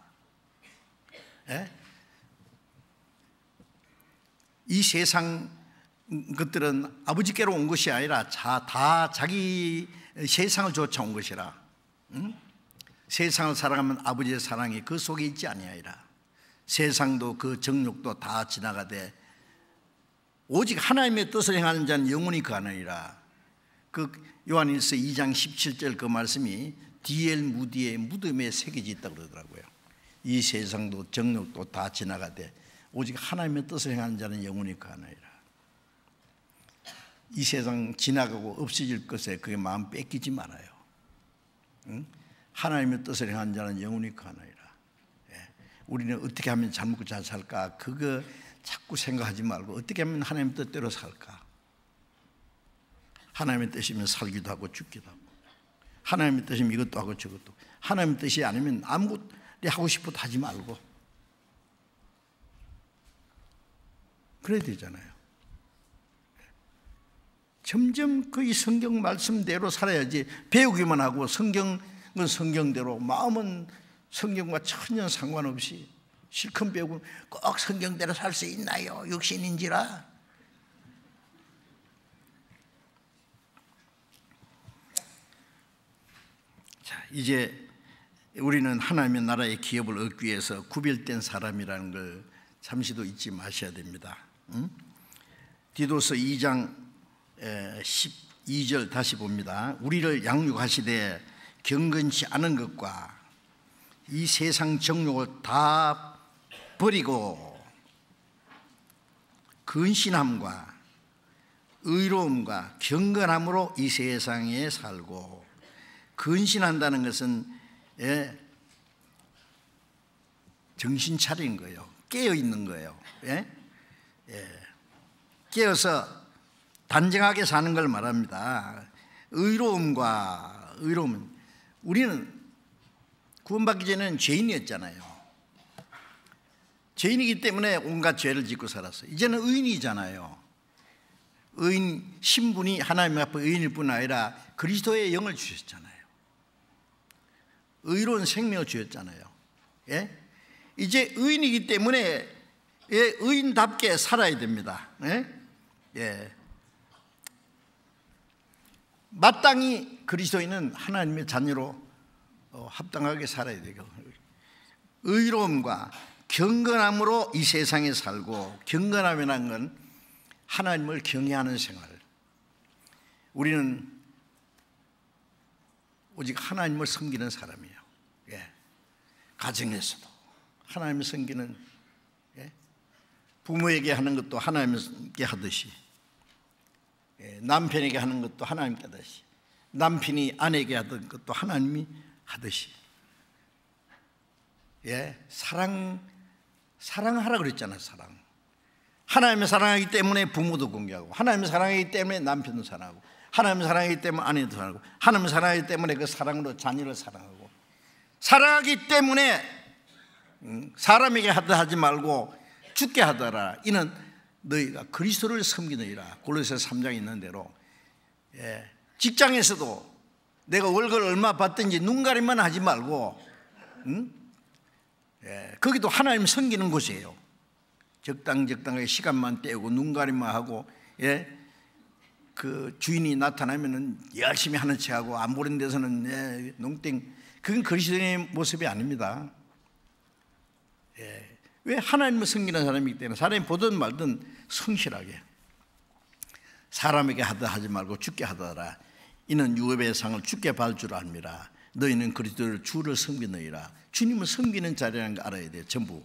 이 세상 것들은 아버지께로 온 것이 아니라 다 자기 세상을 쫓아온 것이라. 세상을 사랑하면 아버지의 사랑이 그 속에 있지 아니하리라. 세상도 그 정욕도 다 지나가되 오직 하나님의 뜻을 행하는 자는 영원히 거하느니라. 그 요한일서 2장 17절 그 말씀이 D.L. 무디의 무덤에 새겨져 있다고 그러더라고요. 이 세상도 정욕도 다 지나가되 오직 하나님의 뜻을 행하는 자는 영원히 거하느니라. 이 세상 지나가고 없어질 것에 그게 마음 뺏기지 말아요. 하나님의 뜻을 행하는 자는 영원히 거하느니라. 우리는 어떻게 하면 잘 먹고 잘 살까? 그거 자꾸 생각하지 말고 어떻게 하면 하나님 뜻대로 살까? 하나님의 뜻이면 살기도 하고 죽기도 하고, 하나님의 뜻이면 이것도 하고 저것도. 하나님의 뜻이 아니면 아무것도 하고 싶어도 하지 말고 그래야 되잖아요. 점점 그 이 성경 말씀대로 살아야지. 배우기만 하고 성경은 성경대로, 마음은 성경과 전혀 상관없이 실컷 배우고 꼭 성경대로 살 수 있나요? 육신인지라. 자, 이제 우리는 하나님의 나라의 기업을 얻기 위해서 구별된 사람이라는 걸 잠시도 잊지 마셔야 됩니다. 디도서 2장 12절 다시 봅니다. 우리를 양육하시되 경건치 않은 것과 이 세상 정욕을 다 버리고 근신함과 의로움과 경건함으로 이 세상에 살고. 근신한다는 것은 정신 차린 거예요. 깨어 있는 거예요. 깨어서 단정하게 사는 걸 말합니다. 의로움은 우리는 구원받기 전에는 죄인이었잖아요. 죄인이기 때문에 온갖 죄를 짓고 살았어요. 이제는 의인이잖아요. 의인 신분이 하나님 앞에 의인일 뿐 아니라 그리스도의 영을 주셨잖아요. 의로운 생명을 주셨잖아요. 이제 의인이기 때문에 의인답게 살아야 됩니다. 마땅히 그리스도인은 하나님의 자녀로 합당하게 살아야 되고, 의로움과 경건함으로 이 세상에 살고. 경건함이라는 건 하나님을 경외하는 생활. 우리는 오직 하나님을 섬기는 사람이에요. 가정에서도 하나님을 섬기는, 부모에게 하는 것도 하나님께 하듯이, 남편에게 하는 것도 하나님께 하듯이, 남편이 아내에게 하던 것도 하나님이 하듯이, 사랑하라 그랬잖아요. 사랑. 하나님을 사랑하기 때문에 부모도 공경하고, 하나님을 사랑하기 때문에 남편도 사랑하고, 하나님을 사랑하기 때문에 아내도 사랑하고, 하나님을 사랑하기 때문에 그 사랑으로 자녀를 사랑하고, 사랑하기 때문에 사람에게 하다 하지 말고 죽게 하더라. 이는 너희가 그리스도를 섬기느니라. 골로새 3장에 있는 대로. 직장에서도 내가 월급을 얼마 받든지 눈가림만 하지 말고, 거기도 하나님 섬기는 곳이에요. 적당하게 시간만 때우고 눈가림만 하고, 그 주인이 나타나면은 열심히 하는 척하고, 안 보는 데서는 농땡. 그건 그리스도인의 모습이 아닙니다. 왜? 하나님을 섬기는 사람이기 때문에 사람이 보든 말든 성실하게, 사람에게 하다 하지 말고 죽게 하더라. 이는 유업의 상을 죽게 받을 줄 압니다. 너희는 그리스도를 주를 섬기느니라. 주님을 섬기는 자리라는 거 알아야 돼요. 전부.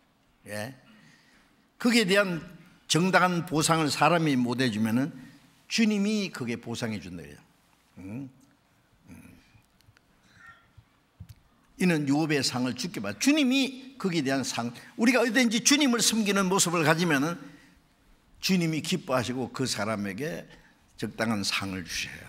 거기에 대한 정당한 보상을 사람이 못 해주면은 주님이 그게 보상해 준다. 이는 유업의 상을 주께 받아. 주님이 거기에 대한 상, 우리가 어디든지 주님을 섬기는 모습을 가지면은 주님이 기뻐하시고 그 사람에게 적당한 상을 주셔요.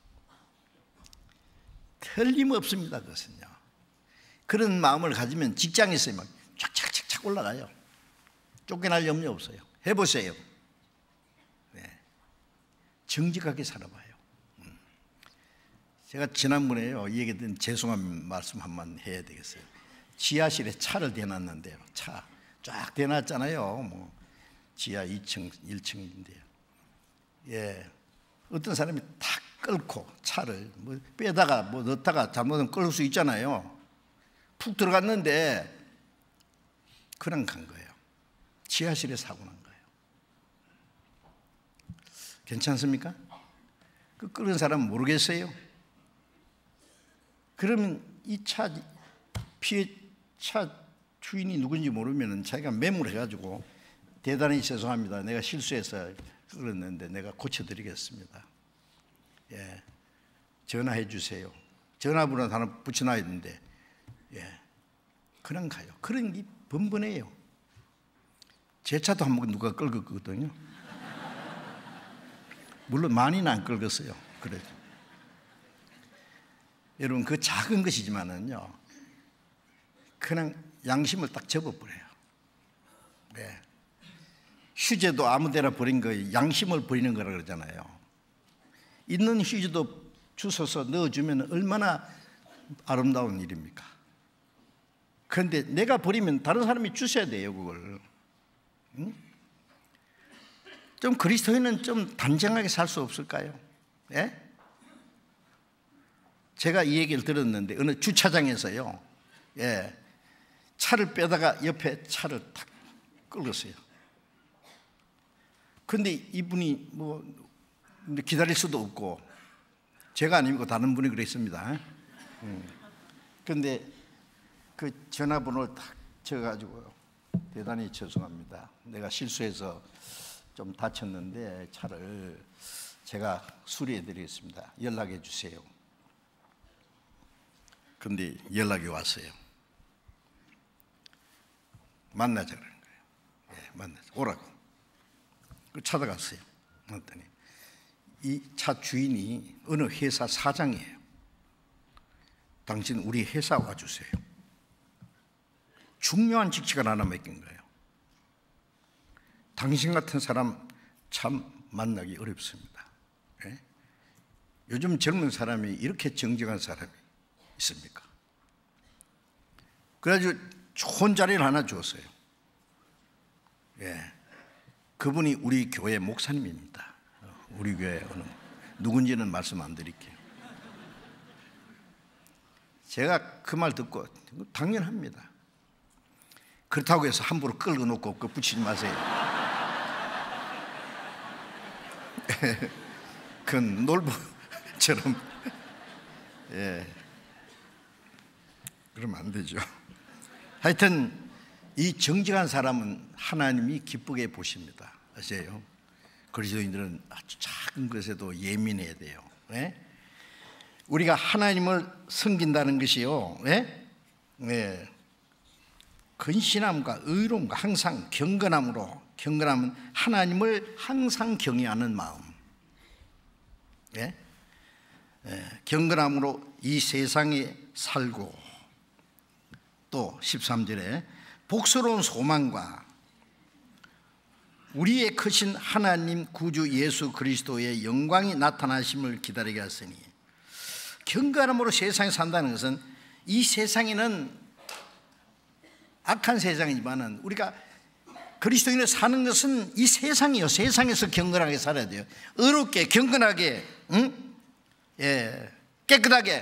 틀림없습니다. 그것은요. 그런 마음을 가지면 직장에서 막 착착착착 올라가요. 쫓겨날 염려 없어요. 해보세요. 네. 정직하게 살아봐요. 제가 지난번에요, 이 얘기든 죄송한 말씀 한번 해야 되겠어요. 지하실에 차를 대놨는데요. 차 쫙 대놨잖아요. 뭐 지하 2층, 1층인데요. 예, 어떤 사람이 탁 끌고 차를 뭐 빼다가 뭐 넣다가 잘못하면 끌 수 있잖아요. 푹 들어갔는데 그냥 간 거예요. 지하실에 사고 난 거예요. 괜찮습니까? 그 끌은 사람 모르겠어요? 그러면 이 차 피해 차 주인이 누군지 모르면 자기가 매물해가지고 대단히 죄송합니다. 내가 실수해서 끌었는데 내가 고쳐드리겠습니다. 예, 전화해 주세요. 전화번호 하나 붙여놔야 되는데, 예, 그냥 가요. 그런 게 번번해요. 제 차도 한번 누가 끌었거든요. 물론 많이는 안 끌었어요. 그래도 여러분, 그 작은 것이지만은요, 그냥 양심을 딱 접어버려요. 네. 휴지도 아무데나 버린 거 양심을 버리는 거라 그러잖아요. 있는 휴지도 주워서 넣어주면 얼마나 아름다운 일입니까? 그런데 내가 버리면 다른 사람이 주셔야 돼요, 그걸. 응? 좀 그리스도인은 좀 단정하게 살 수 없을까요? 예? 제가 이 얘기를 들었는데 어느 주차장에서요, 예, 차를 빼다가 옆에 차를 탁 끌었어요. 근데 이분이 뭐 기다릴 수도 없고, 제가 아니고 다른 분이 그랬습니다. 그런데 그 전화번호를 딱 적어가지고 대단히 죄송합니다. 내가 실수해서 좀 다쳤는데 차를 제가 수리해 드리겠습니다. 연락해 주세요. 근데 연락이 왔어요. 만나자 그러는 거예요. 예, 만나자. 오라고. 찾아갔어요. 그랬더니 이 차 주인이 어느 회사 사장이에요. 당신 우리 회사 와주세요. 중요한 직책을 하나 맡긴 거예요. 당신 같은 사람 참 만나기 어렵습니다. 예? 요즘 젊은 사람이 이렇게 정직한 사람이 있습니까? 그래가지고 좋은 자리를 하나 줬어요. 예. 그분이 우리 교회 목사님입니다. 우리 교회 누군지는 말씀 안 드릴게요. 제가 그 말 듣고 당연합니다. 그렇다고 해서 함부로 끌고 놓고 그 붙이지 마세요. 그건 놀부처럼, 예, 그러면 안 되죠. 하여튼 이 정직한 사람은 하나님이 기쁘게 보십니다. 아세요? 그리스도인들은 아주 작은 것에도 예민해야 돼요. 네? 우리가 하나님을 섬긴다는 것이요, 네? 네. 근신함과 의로움과 항상 경건함으로, 경건함은 하나님을 항상 경외하는 마음, 네? 네. 경건함으로 이 세상에 살고, 또 13절에 복스러운 소망과 우리의 크신 하나님 구주 예수 그리스도의 영광이 나타나심을 기다리게 하시니, 경건함으로 세상에 산다는 것은 이 세상에는 악한 세상이지만은 우리가 그리스도인을 사는 것은 이 세상이요, 세상에서 경건하게 살아야 돼요. 의롭게, 경건하게, 응? 예, 깨끗하게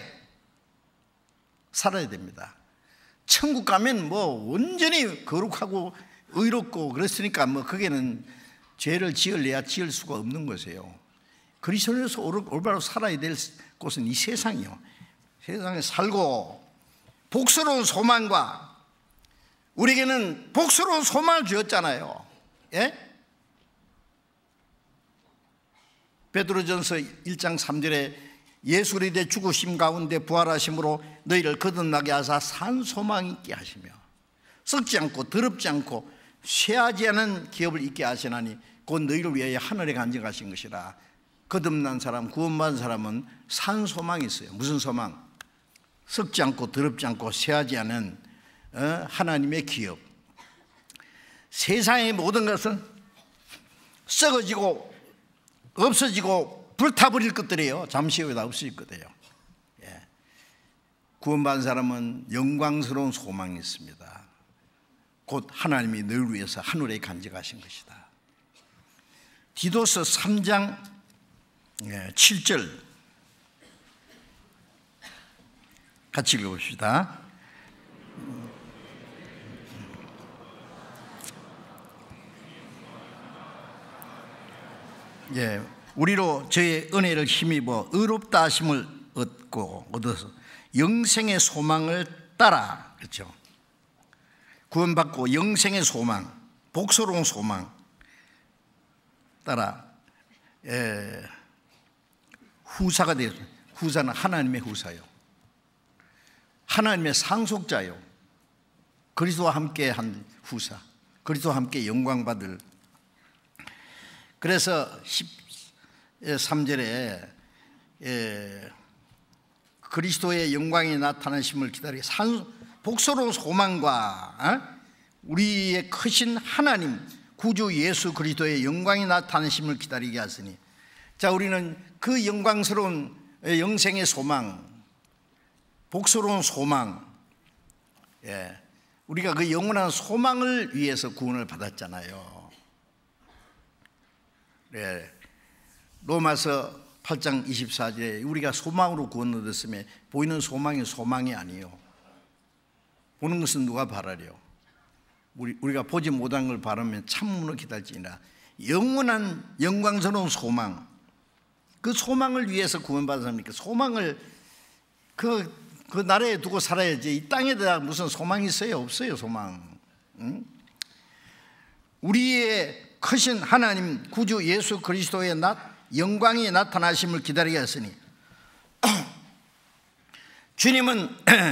살아야 됩니다. 천국 가면 뭐 온전히 거룩하고 의롭고 그랬으니까 뭐 거기는 죄를 지을래야 지을 수가 없는 것이에요. 그리스도인으로서 올바로 살아야 될 곳은 이 세상이요. 세상에 살고 복스러운 소망과, 우리에게는 복스러운 소망을 주었잖아요. 예? 베드로전서 1장 3절에 예수 그리스도의 죽으심 가운데 부활하심으로 너희를 거듭나게 하사 산 소망 있게 하시며 썩지 않고 더럽지 않고 쇠하지 않은 기업을 있게 하시나니 곧 너희를 위하여 하늘에 간직하신 것이라. 거듭난 사람, 구원받은 사람은 산 소망이 있어요. 무슨 소망? 썩지 않고 더럽지 않고 쇠하지 않은 하나님의 기업. 세상의 모든 것은 썩어지고 없어지고 불타버릴 것들이에요. 잠시 후에 다 없어질 거예요. 구원받은 사람은 영광스러운 소망이 있습니다. 곧 하나님이 너를 위해서 하늘에 간직하신 것이다. 디도서 3장 7절 같이 읽어봅시다. 우리로 저의 은혜를 힘입어 의롭다 하심을 얻어서 영생의 소망을 따라, 그렇죠? 구원받고 영생의 소망, 복스러운 소망 따라 후사가 되었어요. 후사는 하나님의 후사요, 하나님의 상속자요, 그리스도와 함께 한 후사, 그리스도와 함께 영광받을. 그래서 13절에 그리스도의 영광이 나타나심을 기다리고 복스러운 소망과 우리의 크신 하나님 구주 예수 그리스도의 영광이 나타나심을 기다리게 하시니, 자, 우리는 그 영광스러운 영생의 소망, 복스러운 소망, 우리가 그 영원한 소망을 위해서 구원을 받았잖아요. 로마서 8장 24절에 우리가 소망으로 구원 얻었으며 보이는 소망이 소망이 아니에요. 보는 것은 누가 바라려? 우리가 보지 못한 걸 바라면 참으로 기다릴지니라. 영원한 영광스러운 소망, 그 소망을 위해서 구원받은 사람이니까 소망을 그 나라에 두고 살아야지. 이 땅에다 무슨 소망이 있어요? 없어요, 소망. 우리의 크신 하나님 구주 예수 그리스도의 영광이 나타나심을 기다리게 했으니 주님은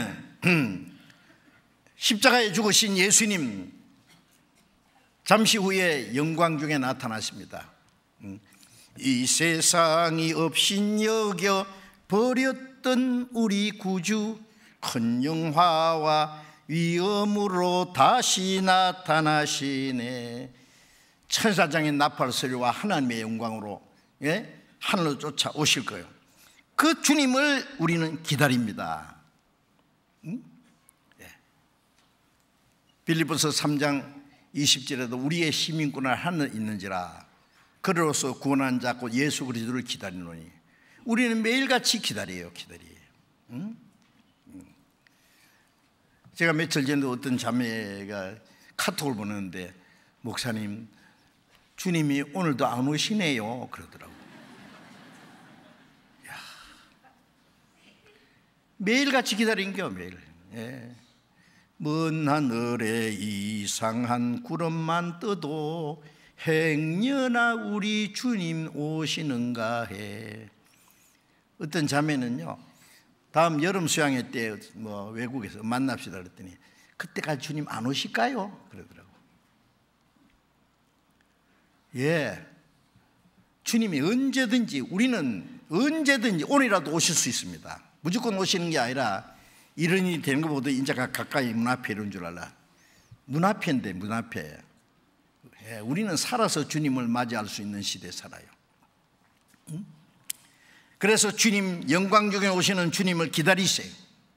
십자가에 죽으신 예수님 잠시 후에 영광 중에 나타나십니다. 이 세상이 없인 여겨 버렸던 우리 구주 큰 영화와 위엄으로 다시 나타나시네. 천사장의 나팔 소리와 하나님의 영광으로 하늘로 쫓아오실 거예요. 그 주님을 우리는 기다립니다. 빌립보서 3장 20절에도 우리의 시민권을 하늘에 있는지라 그로서 구원한 자 곧 예수 그리스도를 기다리노니. 우리는 매일같이 기다려요. 제가 며칠 전에 어떤 자매가 카톡을 보냈는데, 목사님 주님이 오늘도 안 오시네요 그러더라고요. 매일같이 기다린겨. 매일. 먼 하늘에 이상한 구름만 떠도 행여나 우리 주님 오시는가 해. 어떤 자매는요, 다음 여름 수양회 때 외국에서 만납시다 그랬더니 그때까지 주님 안 오실까요? 그러더라고요. 주님이 언제든지, 우리는 언제든지 오늘이라도 오실 수 있습니다. 무조건 오시는 게 아니라 이런 일이 되는 것보다 인자가 가까이 문 앞에 이런 줄 알아. 문 앞인데, 문 앞에. 우리는 살아서 주님을 맞이할 수 있는 시대에 살아요. 그래서 주님, 영광 중에 오시는 주님을 기다리세요.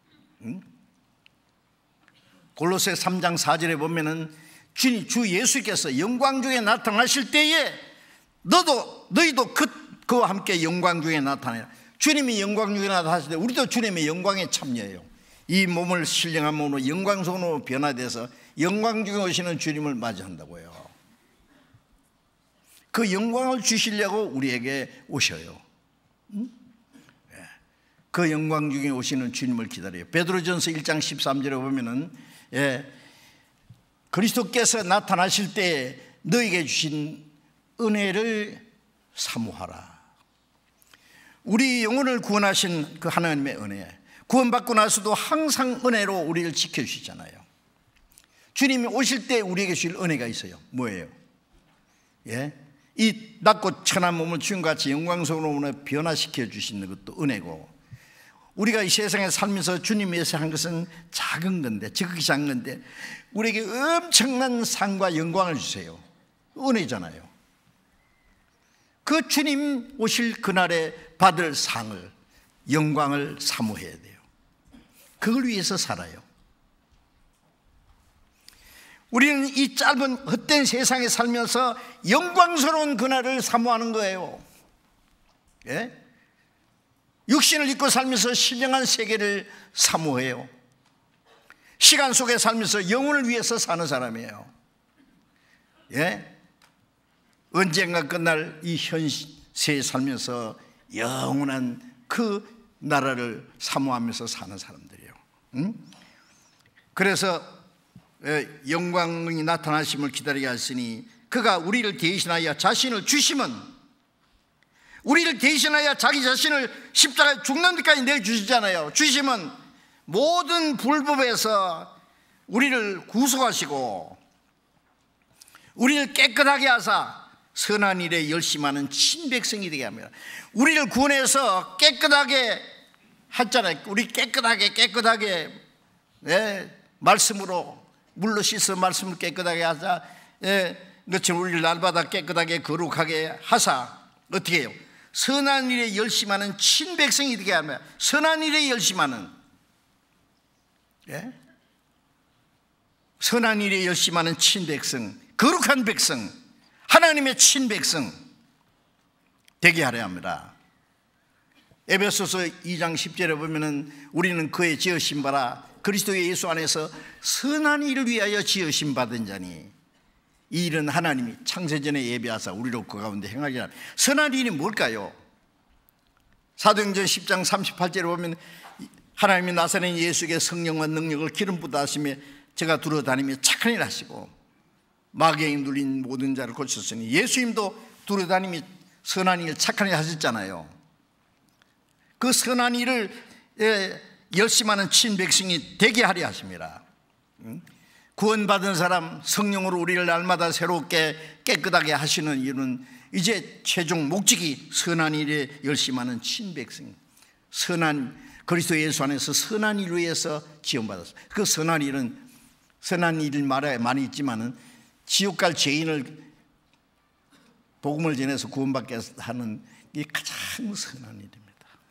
골로새 3장 4절에 보면은 주 예수께서 영광 중에 나타나실 때에 너희도 그와 함께 영광 중에 나타나라. 주님이 영광 중에 나타나실 때 우리도 주님의 영광에 참여해요. 이 몸을 신령한 몸으로 영광스러운 변화돼서 영광 중에 오시는 주님을 맞이한다고요. 그 영광을 주시려고 우리에게 오셔요. 그 영광 중에 오시는 주님을 기다려요. 베드로전서 1장 13절에 보면은 그리스도께서 나타나실 때 너에게 주신 은혜를 사모하라. 우리 영혼을 구원하신 그 하나님의 은혜, 구원받고 나서도 항상 은혜로 우리를 지켜주시잖아요. 주님이 오실 때 우리에게 주실 은혜가 있어요. 뭐예요? 예? 이 낮고 천한 몸을 주님같이 영광스러운 변화시켜 주시는 것도 은혜고, 우리가 이 세상에 살면서 주님 위해서 한 것은 작은 건데, 지극히 작은 건데 우리에게 엄청난 상과 영광을 주세요. 은혜잖아요. 그 주님 오실 그날에 받을 상을, 영광을 사모해야 돼요. 그걸 위해서 살아요. 우리는 이 짧은 헛된 세상에 살면서 영광스러운 그날을 사모하는 거예요. 예? 육신을 입고 살면서 신령한 세계를 사모해요. 시간 속에 살면서 영혼을 위해서 사는 사람이에요. 예? 언젠가 끝날 이 현세에 살면서 영원한 그 나라를 사모하면서 사는 사람들이에요. 그래서 영광이 나타나심을 기다리게 하시니 그가 우리를 대신하여 자신을 주심은, 우리를 대신하여 자기 자신을 십자가에 죽는 데까지 내주시잖아요. 주심은 모든 불법에서 우리를 구속하시고 우리를 깨끗하게 하사 선한 일에 열심하는 친백성이 되게 합니다. 우리를 구원해서 깨끗하게 했잖아요. 우리 깨끗하게 말씀으로, 물로 씻어 말씀을 깨끗하게 하자. 그처럼 우리를 날마다 깨끗하게 거룩하게 하사 어떻게 해요? 선한 일에 열심하는 친백성이 되게 합니다. 선한 일에 열심하는, 선한 일에 열심하는 친백성, 거룩한 백성, 하나님의 친백성 되게 하려 합니다. 에베소서 2장 10절에 보면은 우리는 그의 지으신 바라 그리스도 예수 안에서 선한 일을 위하여 지으신 받은 자니, 이 일은 하나님이 창세전에 예비하사 우리로 그 가운데 행하게 하라. 선한 일이 뭘까요? 사도행전 10장 38절에 보면 하나님이 나사렛 예수에게 성령과 능력을 기름 부어 하시며 제가 두루다니며 착한 일 하시고 마귀에 눌린 모든 자를 고쳤으니, 예수님도 두루다니며 선한 일, 착한 일 하셨잖아요. 그 선한 일을 열심하는 친백성이 되게 하려 하십니다. 구원받은 사람, 성령으로 우리를 날마다 새롭게 깨끗하게 하시는 이유는 이제 최종 목적이 선한 일에 열심하는 친백성, 선한 그리스도 예수 안에서 선한 일을 위해서 지원받았어요. 그 선한 일을 말해 많이 있지만은 지옥 갈 죄인을 복음을 전해서 구원받게 하는 게 가장 선한 일입니다.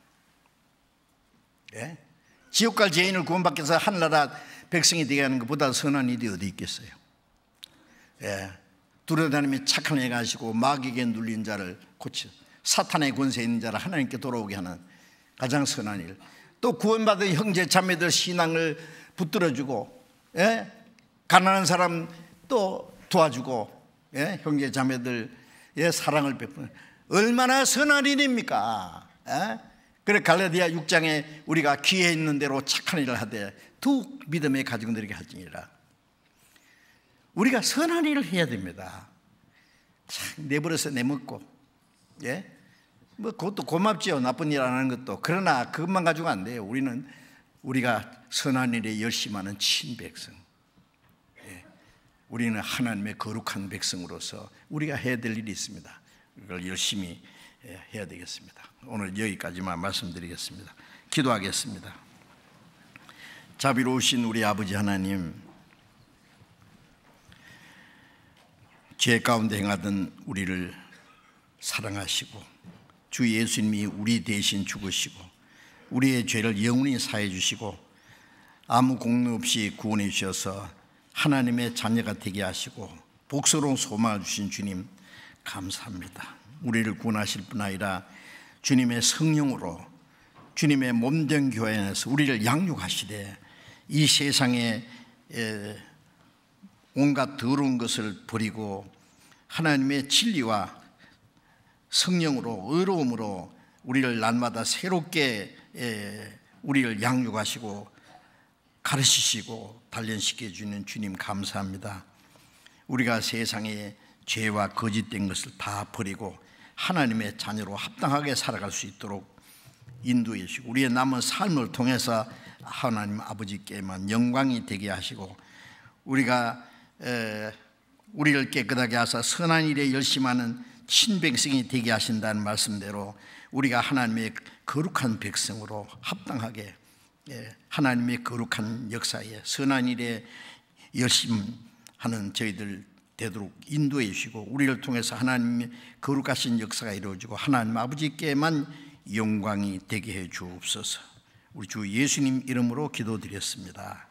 예? 지옥 갈 죄인을 구원받게 해서 하늘나라 백성이 되게 하는 것보다 선한 일이 어디 있겠어요? 예. 두려다니며 착한 일 하시고 마귀에게 눌린 자를 고쳐 사탄의 권세 있는 자를 하나님께 돌아오게 하는 가장 선한 일. 또 구원받은 형제 자매들 신앙을 붙들어주고, 가난한 사람 또 도와주고, 형제 자매들의 사랑을 베푸는 얼마나 선한 일입니까? 그래 갈라디아 6장에 우리가 기회 있는 대로 착한 일을 하되 더욱 믿음의 가정들에게 할지니라. 우리가 선한 일을 해야 됩니다. 참 내버려서 내먹고, 뭐 그것도 고맙지요. 나쁜 일 안 하는 것도. 그러나 그것만 가지고 안 돼요. 우리가 선한 일에 열심하는 친백성, 우리는 하나님의 거룩한 백성으로서 우리가 해야 될 일이 있습니다. 그걸 열심히 해야 되겠습니다. 오늘 여기까지만 말씀드리겠습니다. 기도하겠습니다. 자비로우신 우리 아버지 하나님, 죄 가운데 행하던 우리를 사랑하시고 주 예수님이 우리 대신 죽으시고 우리의 죄를 영원히 사해 주시고 아무 공로 없이 구원해 주셔서 하나님의 자녀가 되게 하시고 복스러운 소망을 주신 주님 감사합니다. 우리를 구원하실 뿐 아니라 주님의 성령으로 주님의 몸된 교회 안에서 우리를 양육하시되 이 세상에 온갖 더러운 것을 버리고 하나님의 진리와 성령으로 의로움으로 우리를 날마다 새롭게 우리를 양육하시고 가르치시고 단련시켜 주는 주님 감사합니다. 우리가 세상에 죄와 거짓된 것을 다 버리고 하나님의 자녀로 합당하게 살아갈 수 있도록 인도해 주시고 우리의 남은 삶을 통해서 하나님 아버지께만 영광이 되게 하시고 우리를 깨끗하게 하사 선한 일에 열심하는 친백성이 되게 하신다는 말씀대로 우리가 하나님의 거룩한 백성으로 합당하게 하나님의 거룩한 역사에 선한 일에 열심하는 저희들 되도록 인도해 주시고 우리를 통해서 하나님의 거룩하신 역사가 이루어지고 하나님 아버지께만 영광이 되게 해 주옵소서. 우리 주 예수님 이름으로 기도드렸습니다.